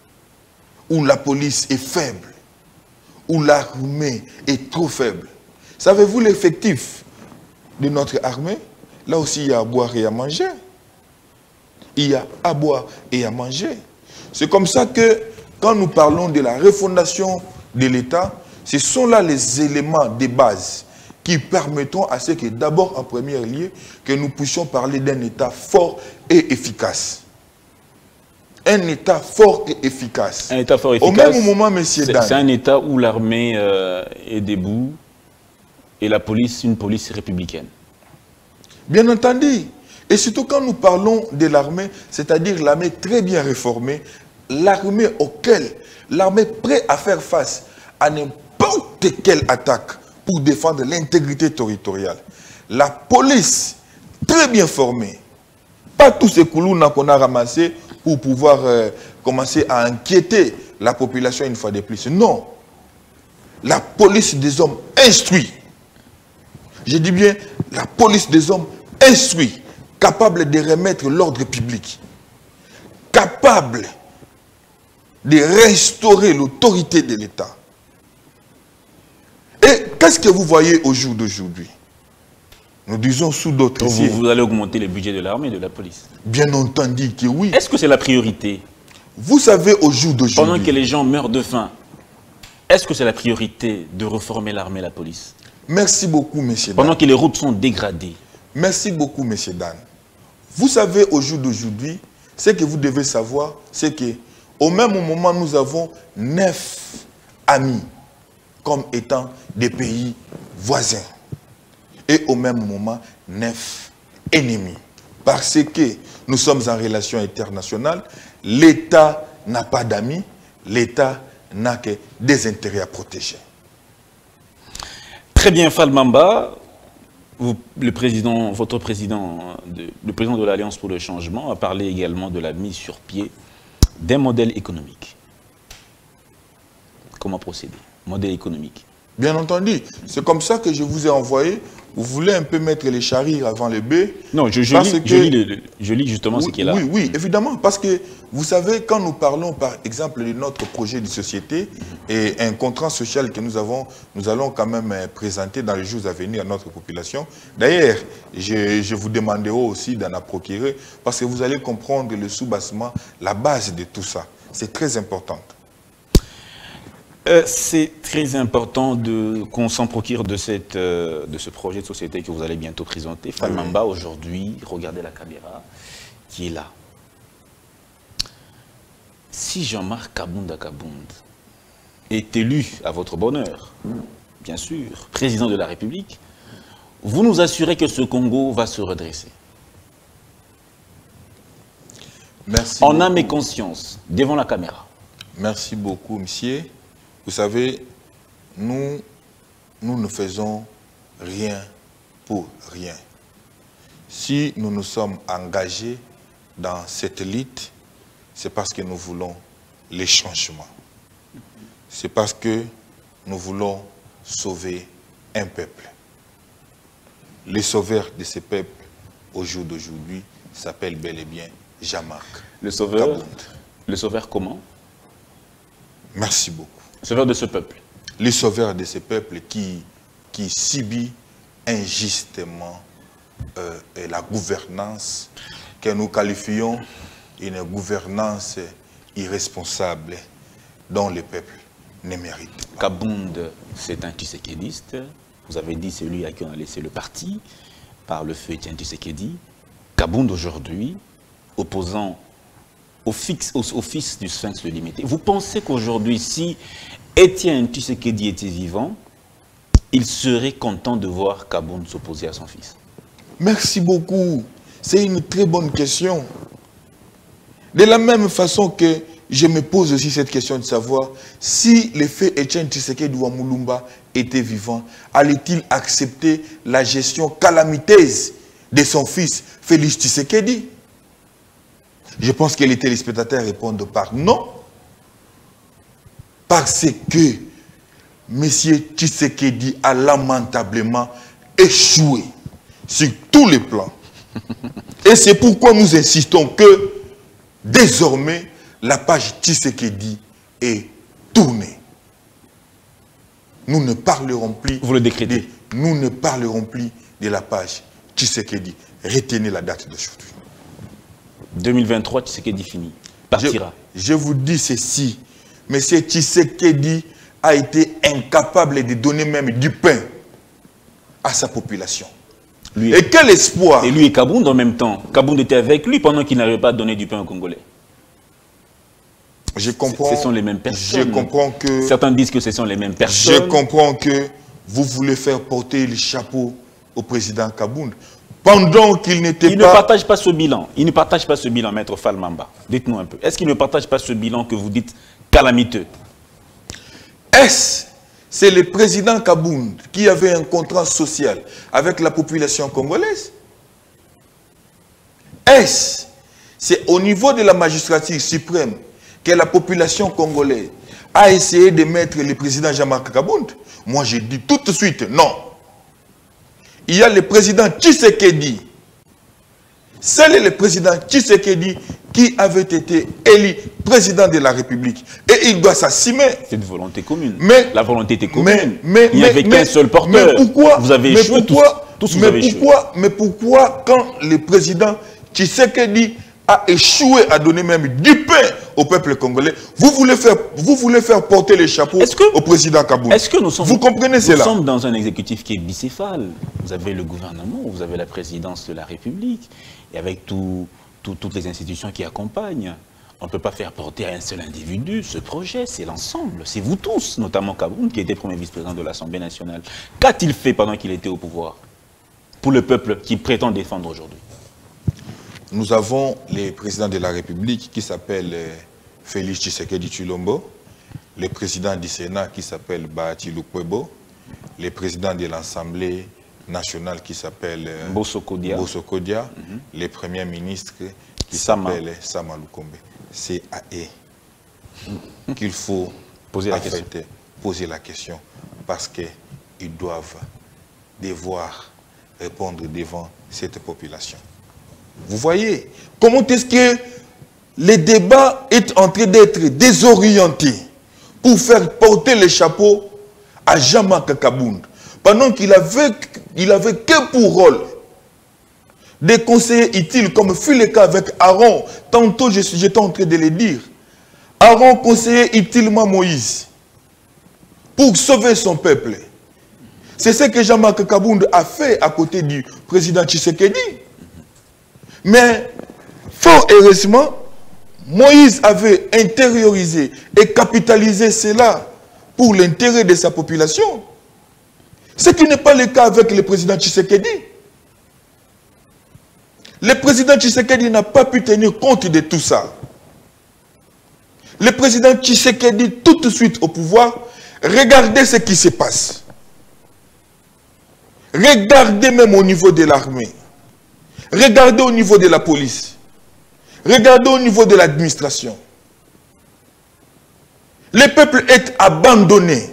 où la police est faible, où l'armée est trop faible. Savez-vous l'effectif de notre armée? Là aussi, il y a à boire et à manger. Il y a à boire et à manger. C'est comme ça que, quand nous parlons de la refondation de l'État, ce sont là les éléments de base qui permettront à ce que, d'abord, en premier lieu, que nous puissions parler d'un État fort et efficace. un État fort et efficace. Un État fort et efficace. Au même moment, messieurs, dames. C'est un État où l'armée euh, est debout et la police, une police républicaine. Bien entendu. Et surtout quand nous parlons de l'armée, c'est-à-dire l'armée très bien réformée, l'armée auquel, l'armée prête à faire face à n'importe quelle attaque pour défendre l'intégrité territoriale. La police très bien formée, pas tous ces coulounas qu'on a ramassés pour pouvoir euh, commencer à inquiéter la population une fois de plus. Non. La police des hommes instruits. Je dis bien la police des hommes instruits, capable de remettre l'ordre public, capable de restaurer l'autorité de l'État. Et qu'est-ce que vous voyez au jour d'aujourd'hui? Nous disons sous d'autres... Vous, vous allez augmenter le budget de l'armée et de la police? Bien entendu que oui. Est-ce que c'est la priorité? Vous savez au jour d'aujourd'hui... Pendant que les gens meurent de faim, est-ce que c'est la priorité de reformer l'armée et la police? Merci beaucoup, messieurs. Pendant que les routes sont dégradées. Merci beaucoup, messieurs, Dan. Vous savez au jour d'aujourd'hui, ce que vous devez savoir, c'est que au même moment, nous avons neuf amis comme étant des pays voisins. Et au même moment, neuf ennemis. Parce que nous sommes en relation internationale, l'État n'a pas d'amis, l'État n'a que des intérêts à protéger. Très bien, Falmamba. Vous, le président, votre président, de, le président de l'Alliance pour le changement a parlé également de la mise sur pied d'un modèle économique. Comment procéder? Modèle économique. Bien entendu. C'est comme ça que je vous ai envoyé. Vous voulez un peu mettre les charrues avant les bœufs. Non, je, je, lis, que, je, lis, le, je lis justement oui, ce qui est là. Oui, oui, évidemment. Parce que, vous savez, quand nous parlons, par exemple, de notre projet de société et un contrat social que nous avons, nous allons quand même présenter dans les jours à venir à notre population. D'ailleurs, je, je vous demanderai aussi d'en procurer parce que vous allez comprendre le sous-bassement, la base de tout ça. C'est très important. Euh, c'est très important qu'on s'en procure de, cette, euh, de ce projet de société que vous allez bientôt présenter. Falmamba, oui. Aujourd'hui, regardez la caméra qui est là. Si Jean-Marc Kabound Kabound est élu à votre bonheur, bien sûr, président de la République, vous nous assurez que ce Congo va se redresser. Merci en beaucoup. âme et conscience, devant la caméra. Merci beaucoup, monsieur. Vous savez, nous, nous ne faisons rien pour rien. Si nous nous sommes engagés dans cette lutte, c'est parce que nous voulons les changements. C'est parce que nous voulons sauver un peuple. Les sauveurs de ce peuple, au jour d'aujourd'hui, s'appellent bel et bien Jean-Marc. Le sauveur, Kabound. Le sauveur comment? Merci beaucoup. Sauveur de ce peuple. Les sauveurs de ce peuple qui, qui subit injustement euh, la gouvernance que nous qualifions une gouvernance irresponsable dont le peuple ne mérite pas. Kabound, c'est un Tshisekédiste. Vous avez dit c'est lui à qui on a laissé le parti par le feu Étienne Tshisekedi. Kabound aujourd'hui, opposant au, fixe, au, au fils du Sphinx le limité. Vous pensez qu'aujourd'hui, si Étienne Tshisekedi était vivant, il serait content de voir Kabound s'opposer à son fils? Merci beaucoup. C'est une très bonne question. De la même façon que je me pose aussi cette question de savoir si le fait Étienne Tshisekedi Wamulumba était vivant, allait-il accepter la gestion calamiteuse de son fils Félix Tshisekedi? Je pense que les téléspectateurs répondent par non. Parce que M. Tshisekedi a lamentablement échoué sur tous les plans. Et c'est pourquoi nous insistons que désormais, la page Tshisekedi est tournée. Nous ne parlerons plus... Vous le décrétez. De, nous ne parlerons plus de la page Tshisekedi. Retenez la date d'aujourd'hui. deux mille vingt-trois, Tshisekedi fini. Partira. Je, je vous dis ceci. M. Tshisekedi a été incapable de donner même du pain à sa population. Lui, et quel espoir! Et lui et Kabound en même temps. Kabound était avec lui pendant qu'il n'arrivait pas à donner du pain aux Congolais. je comprends, ce sont les mêmes personnes. Je comprends que... Certains disent que ce sont les mêmes personnes. Je comprends que vous voulez faire porter le chapeau au président Kabound pendant qu'il n'était pas... Il ne partage pas ce bilan. Il ne partage pas ce bilan, Maître Fall Mamba. Dites-nous un peu. Est-ce qu'il ne partage pas ce bilan que vous dites calamiteux? Est-ce c'est le président Kabound qui avait un contrat social avec la population congolaise? Est-ce c'est au niveau de la magistrature suprême que la population congolaise a essayé de mettre le président Jean-Marc Kabound? Moi, je dis tout de suite non. Il y a le président Tshisekedi. C'est le président Tshisekedi qui avait été élu président de la République. Et il doit s'assumer. C'est une volonté commune. Mais, la volonté était commune. Mais, mais, il n'y avait qu'un seul porteur. Mais pourquoi, vous avez mais échoué pourquoi, tous, tous mais, vous avez pourquoi, mais pourquoi quand le président Tshisekedi a échoué à donner même du pain au peuple congolais, vous voulez faire, vous voulez faire porter les chapeaux que, au président Kabound? Est-ce que nous sommes, vous comprenez cela? Nous sommes dans un exécutif qui est bicéphale. Vous avez le gouvernement, vous avez la présidence de la République, et avec tout, tout, toutes les institutions qui accompagnent. On ne peut pas faire porter à un seul individu ce projet, c'est l'ensemble, c'est vous tous, notamment Kabound, qui était premier vice-président de l'Assemblée nationale. Qu'a-t-il fait pendant qu'il était au pouvoir pour le peuple qu'il prétend défendre aujourd'hui? Nous avons le président de la République qui s'appelle Félix Tshisekedi Tshilombo, le président du Sénat qui s'appelle Bahati Lukwebo, le président de l'Assemblée nationale qui s'appelle Bosso Kodia, Bosso Kodia, mm-hmm. le premier ministre qui s'appelle Sama Lukombe. C'est à eux qu'il faut poser la, question. poser la question parce qu'ils doivent devoir répondre devant cette population. Vous voyez, comment est-ce que le débat est en train d'être désorienté pour faire porter le chapeau à Jean-Marc Kabound, pendant qu'il avait, il avait que pour rôle des conseillers utiles, comme fut le cas avec Aaron. Tantôt, j'étais en train de le dire. Aaron conseillait utilement Moïse pour sauver son peuple. C'est ce que Jean-Marc Kabound a fait à côté du président Tshisekedi. Mais, fort heureusement, Moïse avait intériorisé et capitalisé cela pour l'intérêt de sa population. Ce qui n'est pas le cas avec le président Tshisekedi. Le président Tshisekedi n'a pas pu tenir compte de tout ça. Le président Tshisekedi, tout de suite au pouvoir, regardez ce qui se passe. Regardez même au niveau de l'armée. Regardez au niveau de la police. Regardez au niveau de l'administration. Le peuple est abandonné.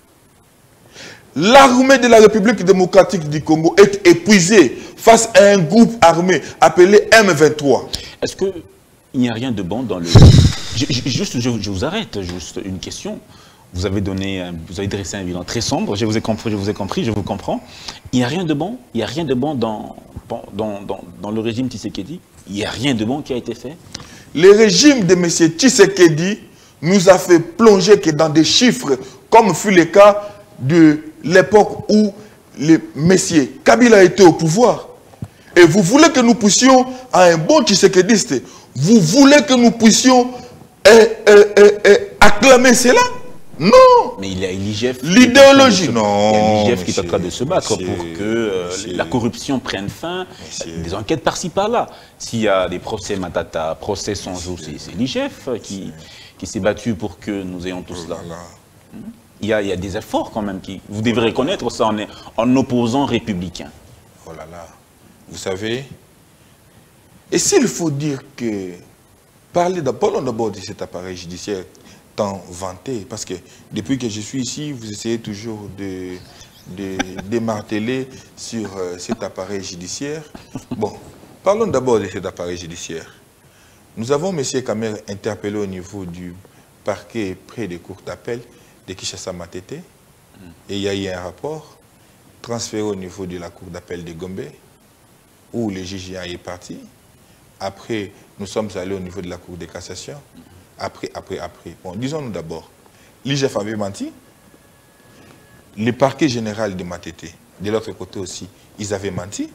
L'armée de la République démocratique du Congo est épuisée face à un groupe armé appelé M vingt-trois. Est-ce qu'il n'y a rien de bon dans le... Je, je, juste, je, je vous arrête, juste une question. Vous avez donné, un, vous avez dressé un bilan très sombre, je vous ai compris, je vous ai compris, je vous comprends. Il n'y a rien de bon, il n'y a rien de bon dans, dans, dans, dans le régime Tshisekedi. Il n'y a rien de bon qui a été fait. Le régime de M. Tshisekedi nous a fait plonger que dans des chiffres, comme fut le cas de l'époque où le monsieur Kabila était au pouvoir. Et vous voulez que nous puissions, à un bon Tshisekediste, vous voulez que nous puissions eh, eh, eh, eh, acclamer cela? Non. Mais il y a l'I G F. L'idéologie, non. Il y a l'I G F qui est en train de se battre monsieur, pour que euh, la corruption prenne fin. Monsieur. Des enquêtes par-ci par-là. S'il y a des procès Matata, procès Sanjou, c'est l'I G F qui, qui s'est battu pour que nous ayons tout cela. Oh là là. Il y, a, il y a des efforts quand même. Qui, vous devez reconnaître ça en, en opposant républicain. Oh là là. Vous savez, et s'il faut dire que, parler parlons d'abord de cet appareil judiciaire tant vanté, parce que depuis que je suis ici, vous essayez toujours de, de, de marteler sur euh, cet appareil judiciaire. Bon, parlons d'abord de cet appareil judiciaire. Nous avons M. Kamer interpellé au niveau du parquet près des cours d'appel de Kinshasa-Matete, et il y a eu un rapport transféré au niveau de la cour d'appel de Gombe, où le juge est parti. Après, nous sommes allés au niveau de la cour de cassation. Après, après, après. Bon, disons-nous d'abord, l'I G F avait menti. Le parquet général de Matete, de l'autre côté aussi, ils avaient menti.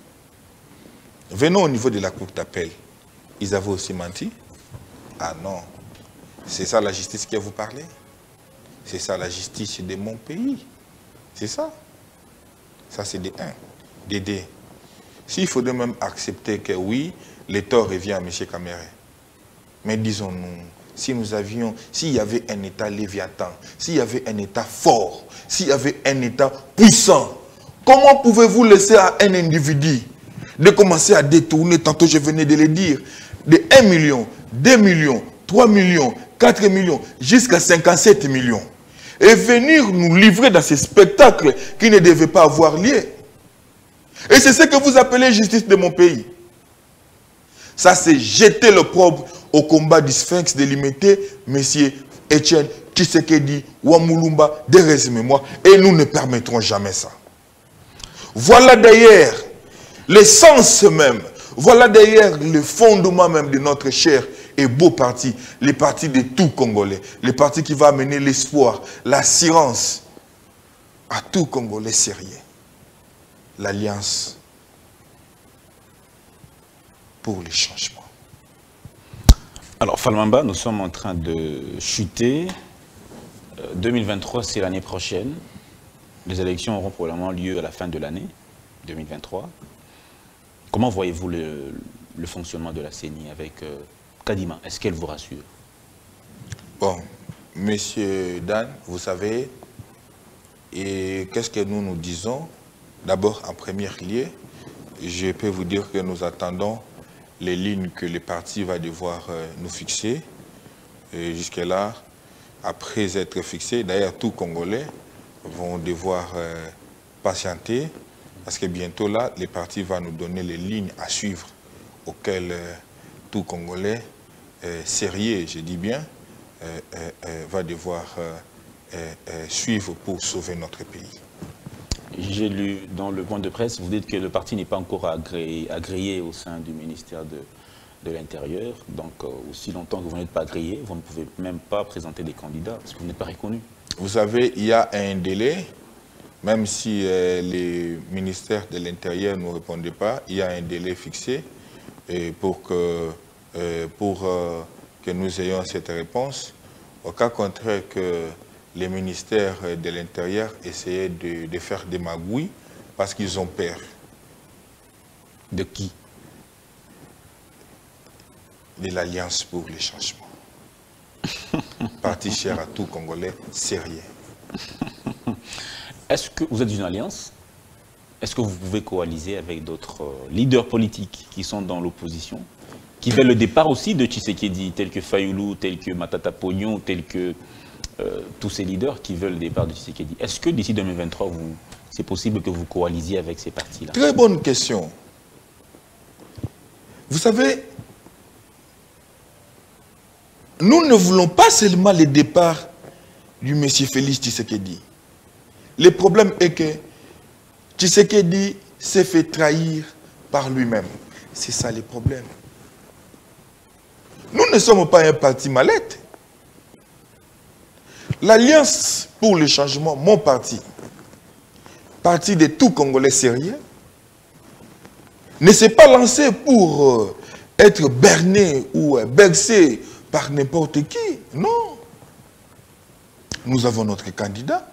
Venons au niveau de la cour d'appel. Ils avaient aussi menti. Ah non. C'est ça la justice que vous parlez? C'est ça la justice de mon pays? C'est ça? Ça c'est des un. Des deux. S'il faudrait même accepter que oui, le tort revient à M. Kamere. Mais disons-nous, si nous avions, s'il y avait un État léviathan, s'il y avait un État fort, s'il y avait un État puissant, comment pouvez-vous laisser à un individu de commencer à détourner, tantôt je venais de le dire, de un million, deux millions, trois millions, quatre millions, jusqu'à cinquante-sept millions, et venir nous livrer dans ces spectacles qui ne devaient pas avoir lieu? Et c'est ce que vous appelez justice de mon pays. Ça, c'est jeter le propre au combat du Sphinx de l'imité, Monsieur Etienne Tshisekedi, Wamulumba, dérésumez-moi, et nous ne permettrons jamais ça. Voilà d'ailleurs l'essence même, voilà d'ailleurs le fondement même de notre cher et beau parti, le parti de tout Congolais, le parti qui va amener l'espoir, l'assurance à tout Congolais sérieux. L'Alliance pour les changements. Alors, Falmamba, nous sommes en train de chuter. Euh, deux mille vingt-trois, c'est l'année prochaine. Les élections auront probablement lieu à la fin de l'année deux mille vingt-trois. Comment voyez-vous le, le fonctionnement de la C E N I avec euh, Kadima? Est-ce qu'elle vous rassure? Bon, Monsieur Dan, vous savez, et qu'est-ce que nous nous disons? D'abord, en premier lieu, je peux vous dire que nous attendons les lignes que le parti va devoir euh, nous fixer. Jusque-là, après être fixés, d'ailleurs, tous Congolais vont devoir euh, patienter, parce que bientôt là, le parti va nous donner les lignes à suivre, auxquelles euh, tout Congolais euh, sérieux, je dis bien, euh, euh, euh, va devoir euh, euh, euh, suivre pour sauver notre pays. J'ai lu dans le point de presse, vous dites que le parti n'est pas encore agréé, agréé au sein du ministère de, de l'Intérieur. Donc, euh, aussi longtemps que vous n'êtes pas agréé, vous ne pouvez même pas présenter des candidats parce que vous n'êtes pas reconnu. Vous savez, il y a un délai, même si euh, les ministères de l'Intérieur ne répondaient pas, il y a un délai fixé et pour, que, euh, pour euh, que nous ayons cette réponse. Au cas contraire que les ministères de l'Intérieur essayaient de, de faire des magouilles parce qu'ils ont peur. De qui? De l'Alliance pour les changements. Parti cher à tout Congolais, sérieux. Est-ce que vous êtes une alliance? Est-ce que vous pouvez coaliser avec d'autres leaders politiques qui sont dans l'opposition, qui veulent le départ aussi de Tshisekedi, tels que Fayoulou, tels que Matata Pognon, tels que Euh, tous ces leaders qui veulent le départ de Tshisekedi? Est-ce que d'ici deux mille vingt-trois, c'est possible que vous coalisiez avec ces partis-là? Très bonne question. Vous savez, nous ne voulons pas seulement le départ du monsieur Félix Tshisekedi. Le problème est que Tshisekedi s'est fait trahir par lui-même. C'est ça le problème. Nous ne sommes pas un parti mallette. L'Alliance pour le changement, mon parti, parti de tout Congolais sérieux, ne s'est pas lancé pour euh, être berné ou euh, bercé par n'importe qui. Non. Nous avons notre candidat.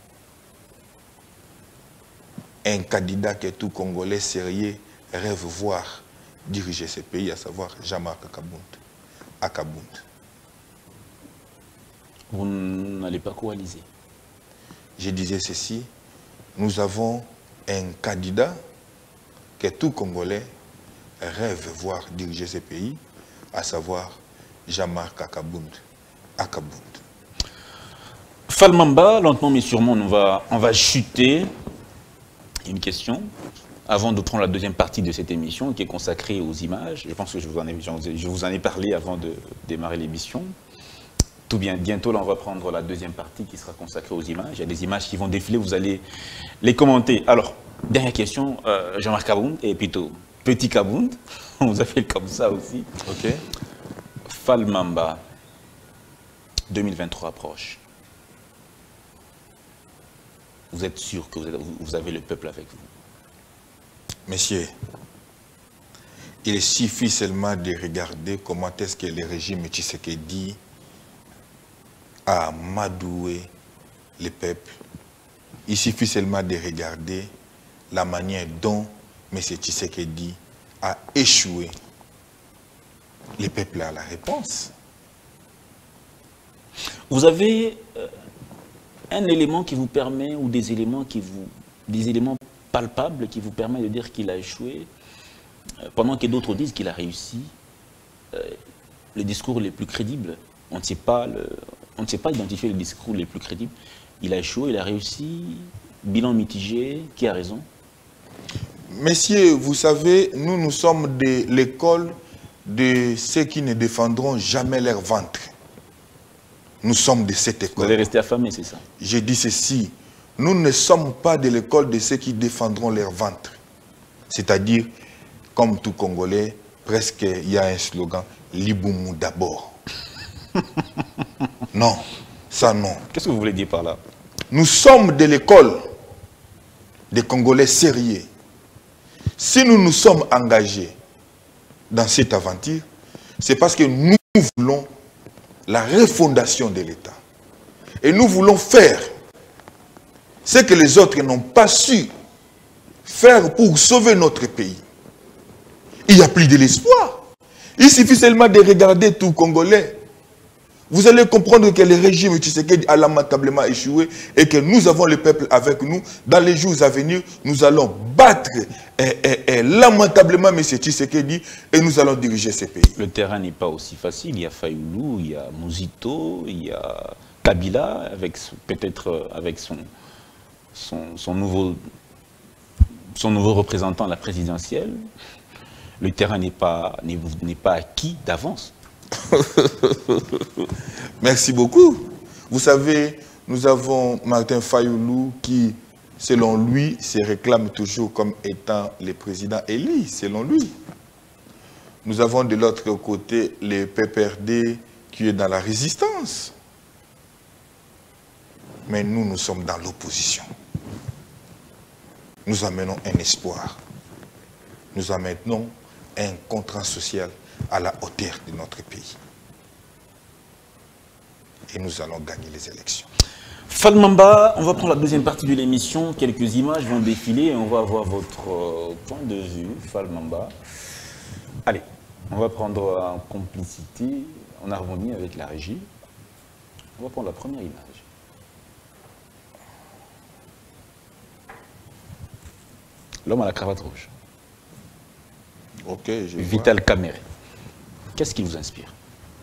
Un candidat que tout Congolais sérieux rêve voir diriger ce pays, à savoir Jean-Marc Akabound. Vous n'allez pas coaliser? Je disais ceci, nous avons un candidat que tout Congolais rêve voir diriger ce pays, à savoir Jean-Marc Akabound. Akabound. Falmamba, lentement mais sûrement, on va, on va chuter. Une question, avant de prendre la deuxième partie de cette émission qui est consacrée aux images. Je pense que je vous en ai, je vous en ai parlé avant de démarrer l'émission. Tout bien, bientôt, là, on va prendre la deuxième partie qui sera consacrée aux images. Il y a des images qui vont défiler, vous allez les commenter. Alors, dernière question, euh, Jean-Marc Kabound, et plutôt Petit Kabound, on vous appelle comme ça aussi. Ok. Falmamba, deux mille vingt-trois approche. Vous êtes sûr que vous, êtes, vous avez le peuple avec vous? Messieurs, il suffit seulement de regarder comment est-ce que le régime Tshisekedi à amadouer les peuples. Il suffit seulement de regarder la manière dont M. Tshisekedi a échoué. Les peuples ont la réponse. Vous avez euh, un élément qui vous permet, ou des éléments qui vous, des éléments palpables qui vous permettent de dire qu'il a échoué, euh, pendant que d'autres disent qu'il a réussi. Euh, les discours les plus crédibles, on ne sait pas, le, on ne sait pas identifier les discours les plus crédibles. Il a échoué, il a réussi, bilan mitigé, qui a raison? Messieurs, vous savez, nous, nous sommes de l'école de ceux qui ne défendront jamais leur ventre. Nous sommes de cette école. Vous allez rester affamé, c'est ça? Je dis ceci, nous ne sommes pas de l'école de ceux qui défendront leur ventre. C'est-à-dire, comme tout Congolais, presque il y a un slogan, Liboumou d'abord. Non, ça non. Qu'est-ce que vous voulez dire par là? Nous sommes de l'école des Congolais sérieux. Si nous nous sommes engagés dans cette aventure, c'est parce que nous voulons la refondation de l'État. Et nous voulons faire ce que les autres n'ont pas su faire pour sauver notre pays. Il n'y a plus de l'espoir. Il suffit seulement de regarder tout Congolais. Vous allez comprendre que le régime Tshisekedi a lamentablement échoué et que nous avons le peuple avec nous. Dans les jours à venir, nous allons battre et, et, et lamentablement M. Tshisekedi et nous allons diriger ce pays. Le terrain n'est pas aussi facile. Il y a Fayoulou, il y a Mouzito, il y a Kabila, avec peut-être avec son, son, son, nouveau, son nouveau représentant à la présidentielle. Le terrain n'est pas, n'est pas acquis d'avance. Merci beaucoup. Vous savez, nous avons Martin Fayoulou qui, selon lui, se réclame toujours comme étant le président élu, selon lui. Nous avons de l'autre côté le P P R D qui est dans la résistance. Mais nous, nous sommes dans l'opposition. Nous amenons un espoir. Nous amenons un contrat social à la hauteur de notre pays. Et nous allons gagner les élections. Falmamba, on va prendre la deuxième partie de l'émission. Quelques images vont défiler et on va voir votre euh, point de vue, Falmamba. Allez, on va prendre en complicité, en harmonie avec la régie. On va prendre la première image. L'homme à la cravate rouge. Ok, je Vital vois. Kamerhe. Qu'est-ce qui vous inspire?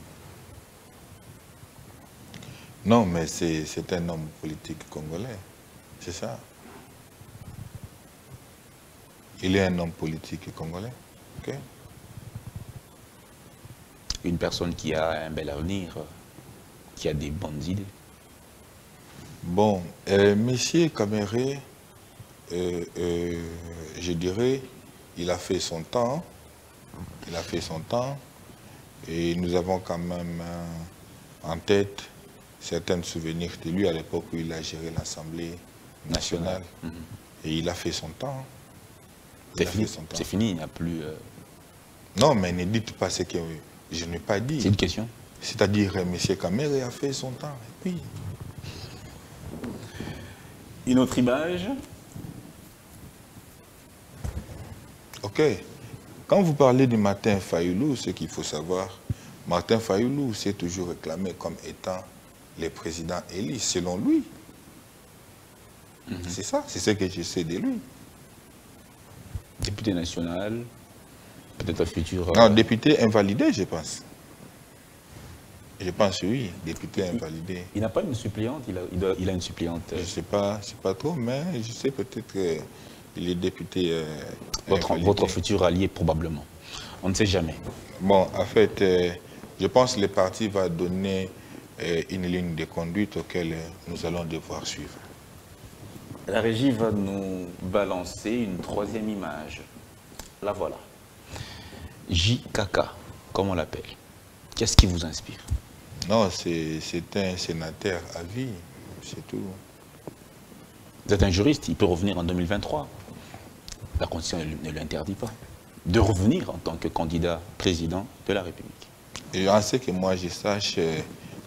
Non, mais c'est un homme politique congolais. C'est ça. Il est un homme politique congolais. Okay. Une personne qui a un bel avenir, qui a des bonnes idées. Bon, euh, Monsieur Kamerhe, euh, euh, je dirais, il a fait son temps. Il a fait son temps. Et nous avons quand même euh, en tête certains souvenirs de lui à l'époque où il a géré l'Assemblée nationale. Mmh. Et il a fait son temps. C'est fini, c'est fini, il n'y a plus... Euh... Non, mais ne dites pas ce que je n'ai pas dit. C'est une question. C'est-à-dire, M. Kamerhe a fait son temps. Et puis... Une autre image. Ok. Quand vous parlez de Martin Fayoulou, ce qu'il faut savoir, Martin Fayoulou s'est toujours réclamé comme étant le président élu, selon lui. Mm-hmm. C'est ça, c'est ce que je sais de lui. Député national, peut-être un futur... Non, député invalidé, je pense. Je pense, oui, député invalidé. Il, il n'a pas une suppléante, il a, il doit, il a une suppléante. Je ne sais pas, c'est pas trop, mais je sais peut-être qu'il est député euh, votre, votre futur allié, probablement. On ne sait jamais. Bon, en fait, euh, je pense que le parti va donner euh, une ligne de conduite auquel nous allons devoir suivre. La régie va nous balancer une troisième image. La voilà. J K K, comme on l'appelle. Qu'est-ce qui vous inspire? Non, c'est un sénateur à vie, c'est tout. Vous êtes un juriste, il peut revenir en deux mille vingt-trois. La Constitution ne l'interdit pas de revenir en tant que candidat président de la République. Et en ce que moi je sache,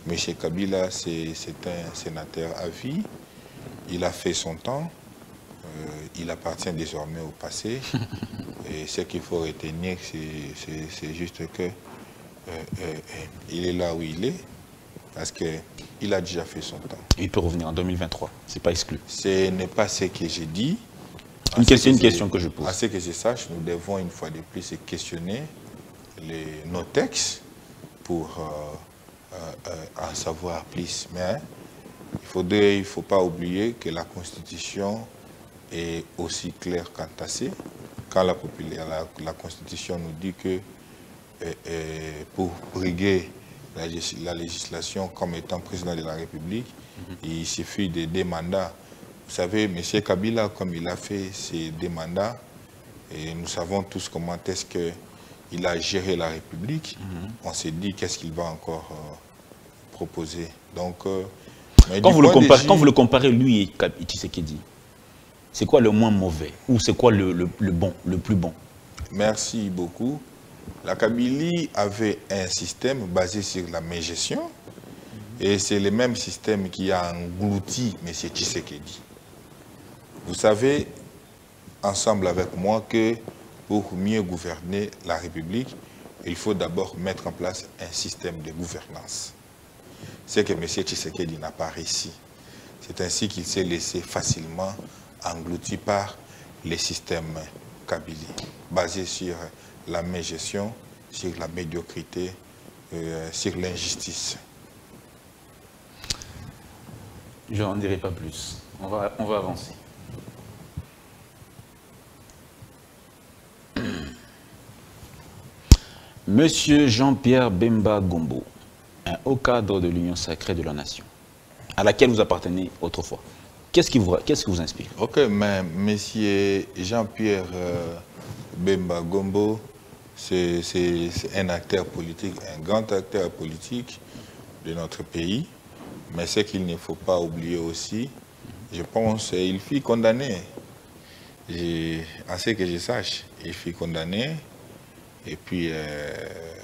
M. Kabila, c'est un sénateur à vie. Il a fait son temps. Euh, il appartient désormais au passé. Et ce qu'il faut retenir, c'est juste que euh, euh, il est là où il est, parce qu'il a déjà fait son temps. Il peut revenir en deux mille vingt-trois, c'est pas exclu. Ce n'est pas ce que j'ai dit. Une question, une question que je pose. À ce que je sache, nous devons une fois de plus questionner les, nos textes pour euh, euh, euh, en savoir plus. Mais il faudrait, il ne faut pas oublier que la Constitution est aussi claire qu'en tassé. Quand la, la, la Constitution nous dit que euh, euh, pour briguer la, la législation comme étant président de la République, mm-hmm. il suffit de deux mandats. Vous savez, M. Kabila, comme il a fait ces deux mandats, et nous savons tous comment est-ce qu'il a géré la République, mm-hmm. on s'est dit qu'est-ce qu'il va encore euh, proposer. Donc, euh, quand, vous le comparez, quand vous le comparez, lui et Tshisekedi, c'est quoi le moins mauvais ou c'est quoi le, le, le bon, le plus bon? Merci beaucoup. La Kabylie avait un système basé sur la mégestion et c'est le même système qui a englouti M. Tshisekedi. Vous savez, ensemble avec moi, que pour mieux gouverner la République, il faut d'abord mettre en place un système de gouvernance. C'est que M. Tshisekedi n'a pas réussi. C'est ainsi qu'il s'est laissé facilement englouti par les systèmes Kabylie, basés sur la mégestion, sur la médiocrité, euh, sur l'injustice. Je n'en dirai pas plus. On va, on va avancer. Monsieur Jean-Pierre Bemba Gombo, un haut cadre de l'Union sacrée de la Nation, à laquelle vous appartenez autrefois. Qu'est-ce qui vous, qu'est-ce qui vous inspire? Ok, mais monsieur Jean-Pierre euh, Bemba Gombo, c'est un acteur politique, un grand acteur politique de notre pays. Mais ce qu'il ne faut pas oublier aussi, je pense qu'il fut condamné. Et, à ce que je sache, il fut condamné. Et puis, euh,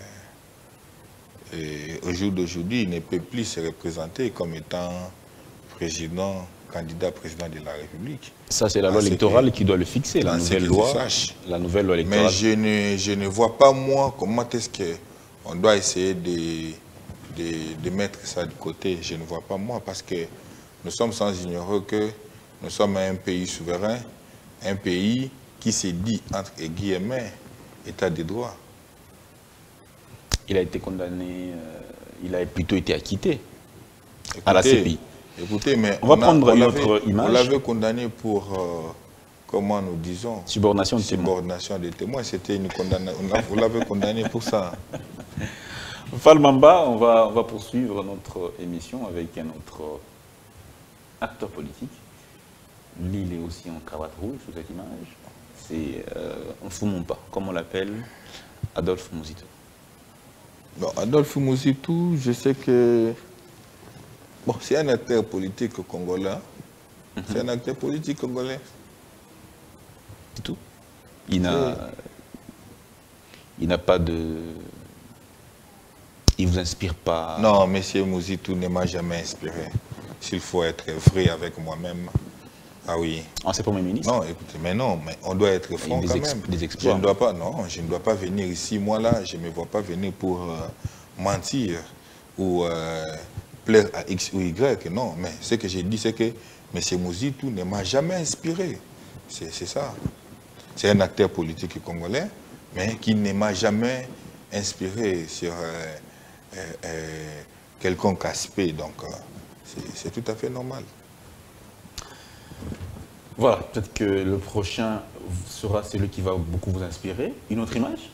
et au jour d'aujourd'hui, il ne peut plus se représenter comme étant président, candidat président de la République. Ça, c'est la loi électorale qui doit le fixer, la nouvelle loi, la nouvelle loi électorale. Mais je ne, je ne vois pas, moi, comment est-ce qu'on doit essayer de, de, de mettre ça de côté. Je ne vois pas, moi, parce que nous sommes sans ignorer que nous sommes un pays souverain, un pays qui se dit, entre guillemets, État de droit. Il a été condamné, euh, il a plutôt été acquitté. Écoutez, à la C P I. Écoutez, mais on va on prendre a, une autre image. On l'avait condamné pour, euh, comment nous disons, subordination de témoins. Subordination de témoins. C'était une condamnation. Vous l'avez condamné pour ça. Falmamba, on va, on va poursuivre notre émission avec un autre acteur politique. Lui, il est aussi en cravate rouge sous cette image. C'est euh, Fumumpa, comme on l'appelle, Adolphe Muzito. Bon, Adolphe Muzito, je sais que bon, c'est un acteur politique congolais. Mm-hmm. C'est un acteur politique congolais. C'est tout. Il n'a il n'a pas de... Il ne vous inspire pas... Non, M. Muzito ne m'a jamais inspiré. S'il faut être vrai avec moi-même. Ah oui. Ah, c'est Premier ministre? Non, écoutez, mais non, mais on doit être franc des quand même. Des exploits. Je ne dois pas, non, je ne dois pas venir ici. Moi là, je ne me vois pas venir pour euh, mentir ou euh, plaire à X ou Y. Non, mais ce que j'ai dit, c'est que M. Muzito ne m'a jamais inspiré. C'est ça. C'est un acteur politique congolais, mais qui ne m'a jamais inspiré sur euh, euh, euh, quelconque aspect. Donc, euh, c'est tout à fait normal. Voilà, peut-être que le prochain sera celui qui va beaucoup vous inspirer. Une autre image?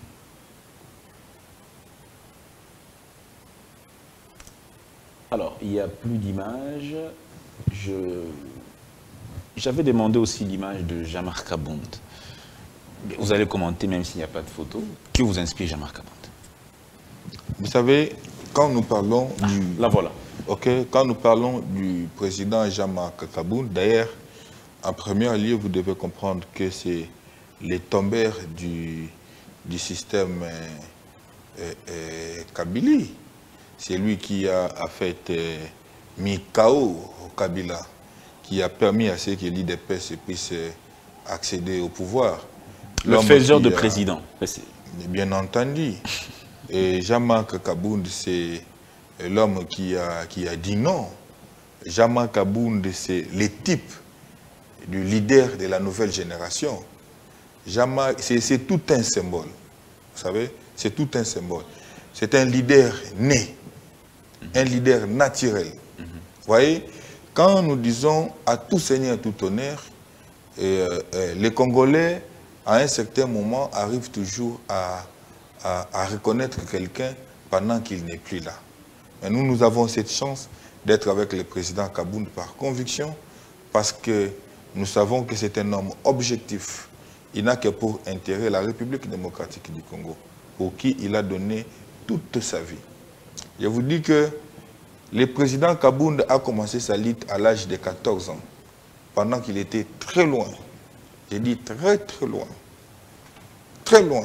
Alors, il n'y a plus d'images. Je... J'avais demandé aussi l'image de Jean-Marc Abound. Vous allez commenter même s'il n'y a pas de photo. Que vous inspire Jean-Marc Abound? Vous savez, quand nous parlons ah, du... La voilà. Ok, quand nous parlons du président Jean-Marc Abound, d'ailleurs, en premier lieu, vous devez comprendre que c'est les tombeurs du, du système euh, euh, Kabylie. c'est lui qui a, a fait euh, mis K O au Kabila, qui a permis à ce que l'I D P S puisse euh, accéder au pouvoir. Le faiseur de a, président. Bien entendu. Et Jean-Marc Kabound, c'est l'homme qui a, qui a dit non. Jean-Marc Kabound, c'est le type du leader de la nouvelle génération. C'est tout un symbole. Vous savez, c'est tout un symbole. C'est un leader né, un leader naturel. Mm-hmm. Vous voyez, quand nous disons à tout seigneur, tout honneur, euh, euh, les Congolais, à un certain moment, arrivent toujours à, à, à reconnaître quelqu'un pendant qu'il n'est plus là. Et nous, nous avons cette chance d'être avec le président Kabound par conviction, parce que nous savons que c'est un homme objectif. Il n'a que pour intérêt la République démocratique du Congo, pour qui il a donné toute sa vie. Je vous dis que le président Kabound a commencé sa lutte à l'âge de quatorze ans, pendant qu'il était très loin. J'ai dit très très loin. Très loin.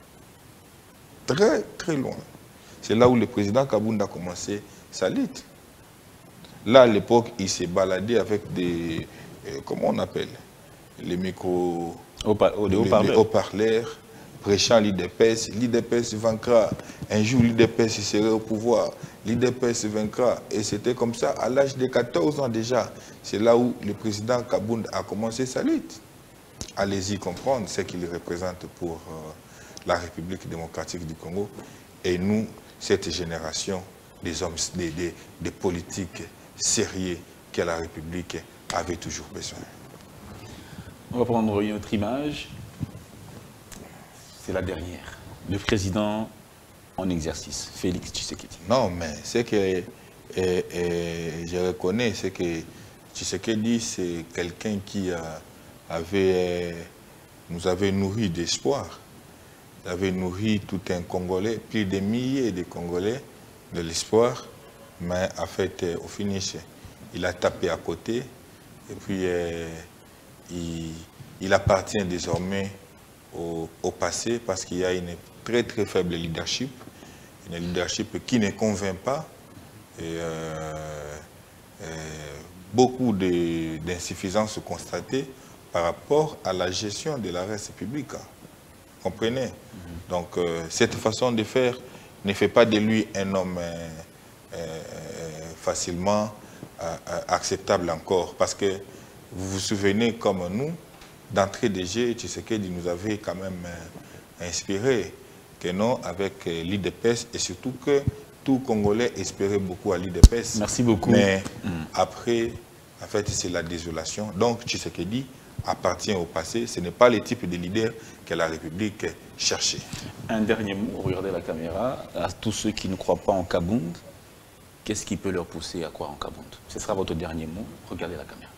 Très très loin. C'est là où le président Kabound a commencé sa lutte. Là, à l'époque, il s'est baladé avec des... Euh, comment on appelle? Les micros... Haut-parleurs. Haut-parleurs, prêchant l'I D P S. L'I D P S vaincra. Un jour, l'I D P S serait au pouvoir. L'I D P S vaincra. Et c'était comme ça, à l'âge de quatorze ans déjà. C'est là où le président Kabound a commencé sa lutte. Allez-y comprendre ce qu'il représente pour euh, la République démocratique du Congo. Et nous, cette génération des hommes, des, des, des politiques sérieux que la République avait toujours besoin. On va prendre une autre image. C'est la dernière. Le président en exercice, Félix Tshisekedi. Non, mais ce que et, et, je reconnais, c'est que Tshisekedi, c'est quelqu'un qui a, avait, nous avait nourri d'espoir. Il avait nourri tout un Congolais, plus de milliers de Congolais de l'espoir. Mais en fait, au finish, il a tapé à côté. Et puis, euh, il, il appartient désormais au, au passé parce qu'il y a une très très faible leadership. Une leadership qui ne convainc pas. Et euh, euh, beaucoup d'insuffisances constatées par rapport à la gestion de la res publique. Comprenez? Mm-hmm. Donc, euh, cette façon de faire ne fait pas de lui un homme euh, euh, facilement euh, acceptable encore. Parce que vous vous souvenez, comme nous, d'entrée de jeu, Tshisekedi nous avait quand même euh, inspiré que non, avec euh, l'I D P S, et surtout que tout Congolais espérait beaucoup à l'I D P S. Merci beaucoup. Mais mm. après, en fait, c'est la désolation. Donc, Tshisekedi appartient au passé. Ce n'est pas le type de leader que la République cherchait. Un dernier mot, regardez la caméra, à tous ceux qui ne croient pas en Kabound, qu'est-ce qui peut leur pousser à croire en Kabound? Ce sera votre dernier mot, regardez la caméra.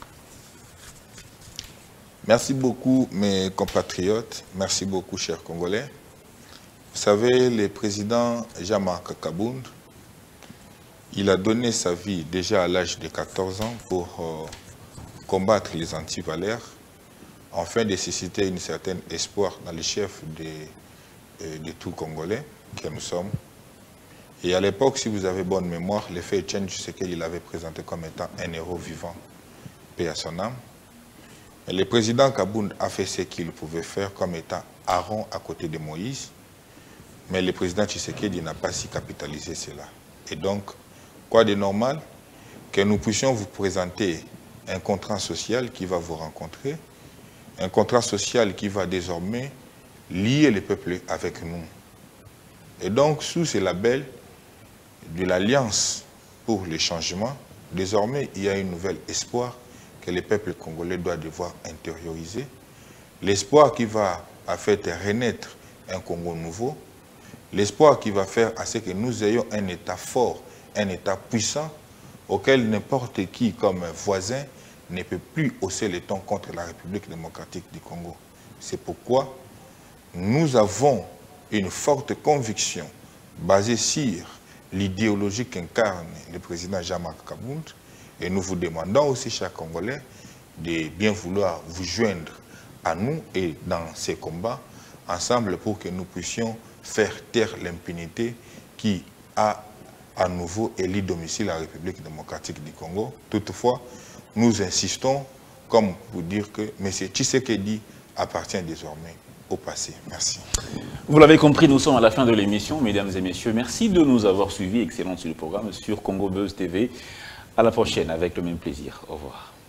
Merci beaucoup mes compatriotes, merci beaucoup chers Congolais. Vous savez, le président Jean-Marc Kabound, il a donné sa vie déjà à l'âge de quatorze ans pour euh, combattre les antivaleurs, afin de susciter une certaine espoir dans les chefs de, de, de tout Congolais que nous sommes. Et à l'époque, si vous avez bonne mémoire, le fait Etienne Tshisekedi l'avait présenté comme étant un héros vivant, paix à son âme. Et le président Kabound a fait ce qu'il pouvait faire comme étant Aaron à côté de Moïse, mais le président Tshisekedi n'a pas si capitalisé cela. Et donc, quoi de normal que nous puissions vous présenter un contrat social qui va vous rencontrer, un contrat social qui va désormais lier le peuple avec nous. Et donc, sous ce label de l'Alliance pour le changement, désormais, il y a un nouvel espoir que le peuple congolais doit devoir intérioriser. L'espoir qui va en fait renaître un Congo nouveau, l'espoir qui va faire à ce que nous ayons un État fort, un État puissant, auquel n'importe qui comme voisin ne peut plus hausser le ton contre la République démocratique du Congo. C'est pourquoi nous avons une forte conviction basée sur l'idéologie qu'incarne le président Jean-Marc Kabound, et nous vous demandons aussi, chers Congolais, de bien vouloir vous joindre à nous et dans ces combats, ensemble pour que nous puissions faire taire l'impunité qui a à nouveau élu domicile à la République démocratique du Congo. Toutefois, nous insistons, comme pour dire que M. Tshisekedi appartient désormais au passé. Merci. Vous l'avez compris, nous sommes à la fin de l'émission, mesdames et messieurs. Merci de nous avoir suivis. Excellent sur le programme sur Congo Buzz T V. À la prochaine, avec le même plaisir. Au revoir.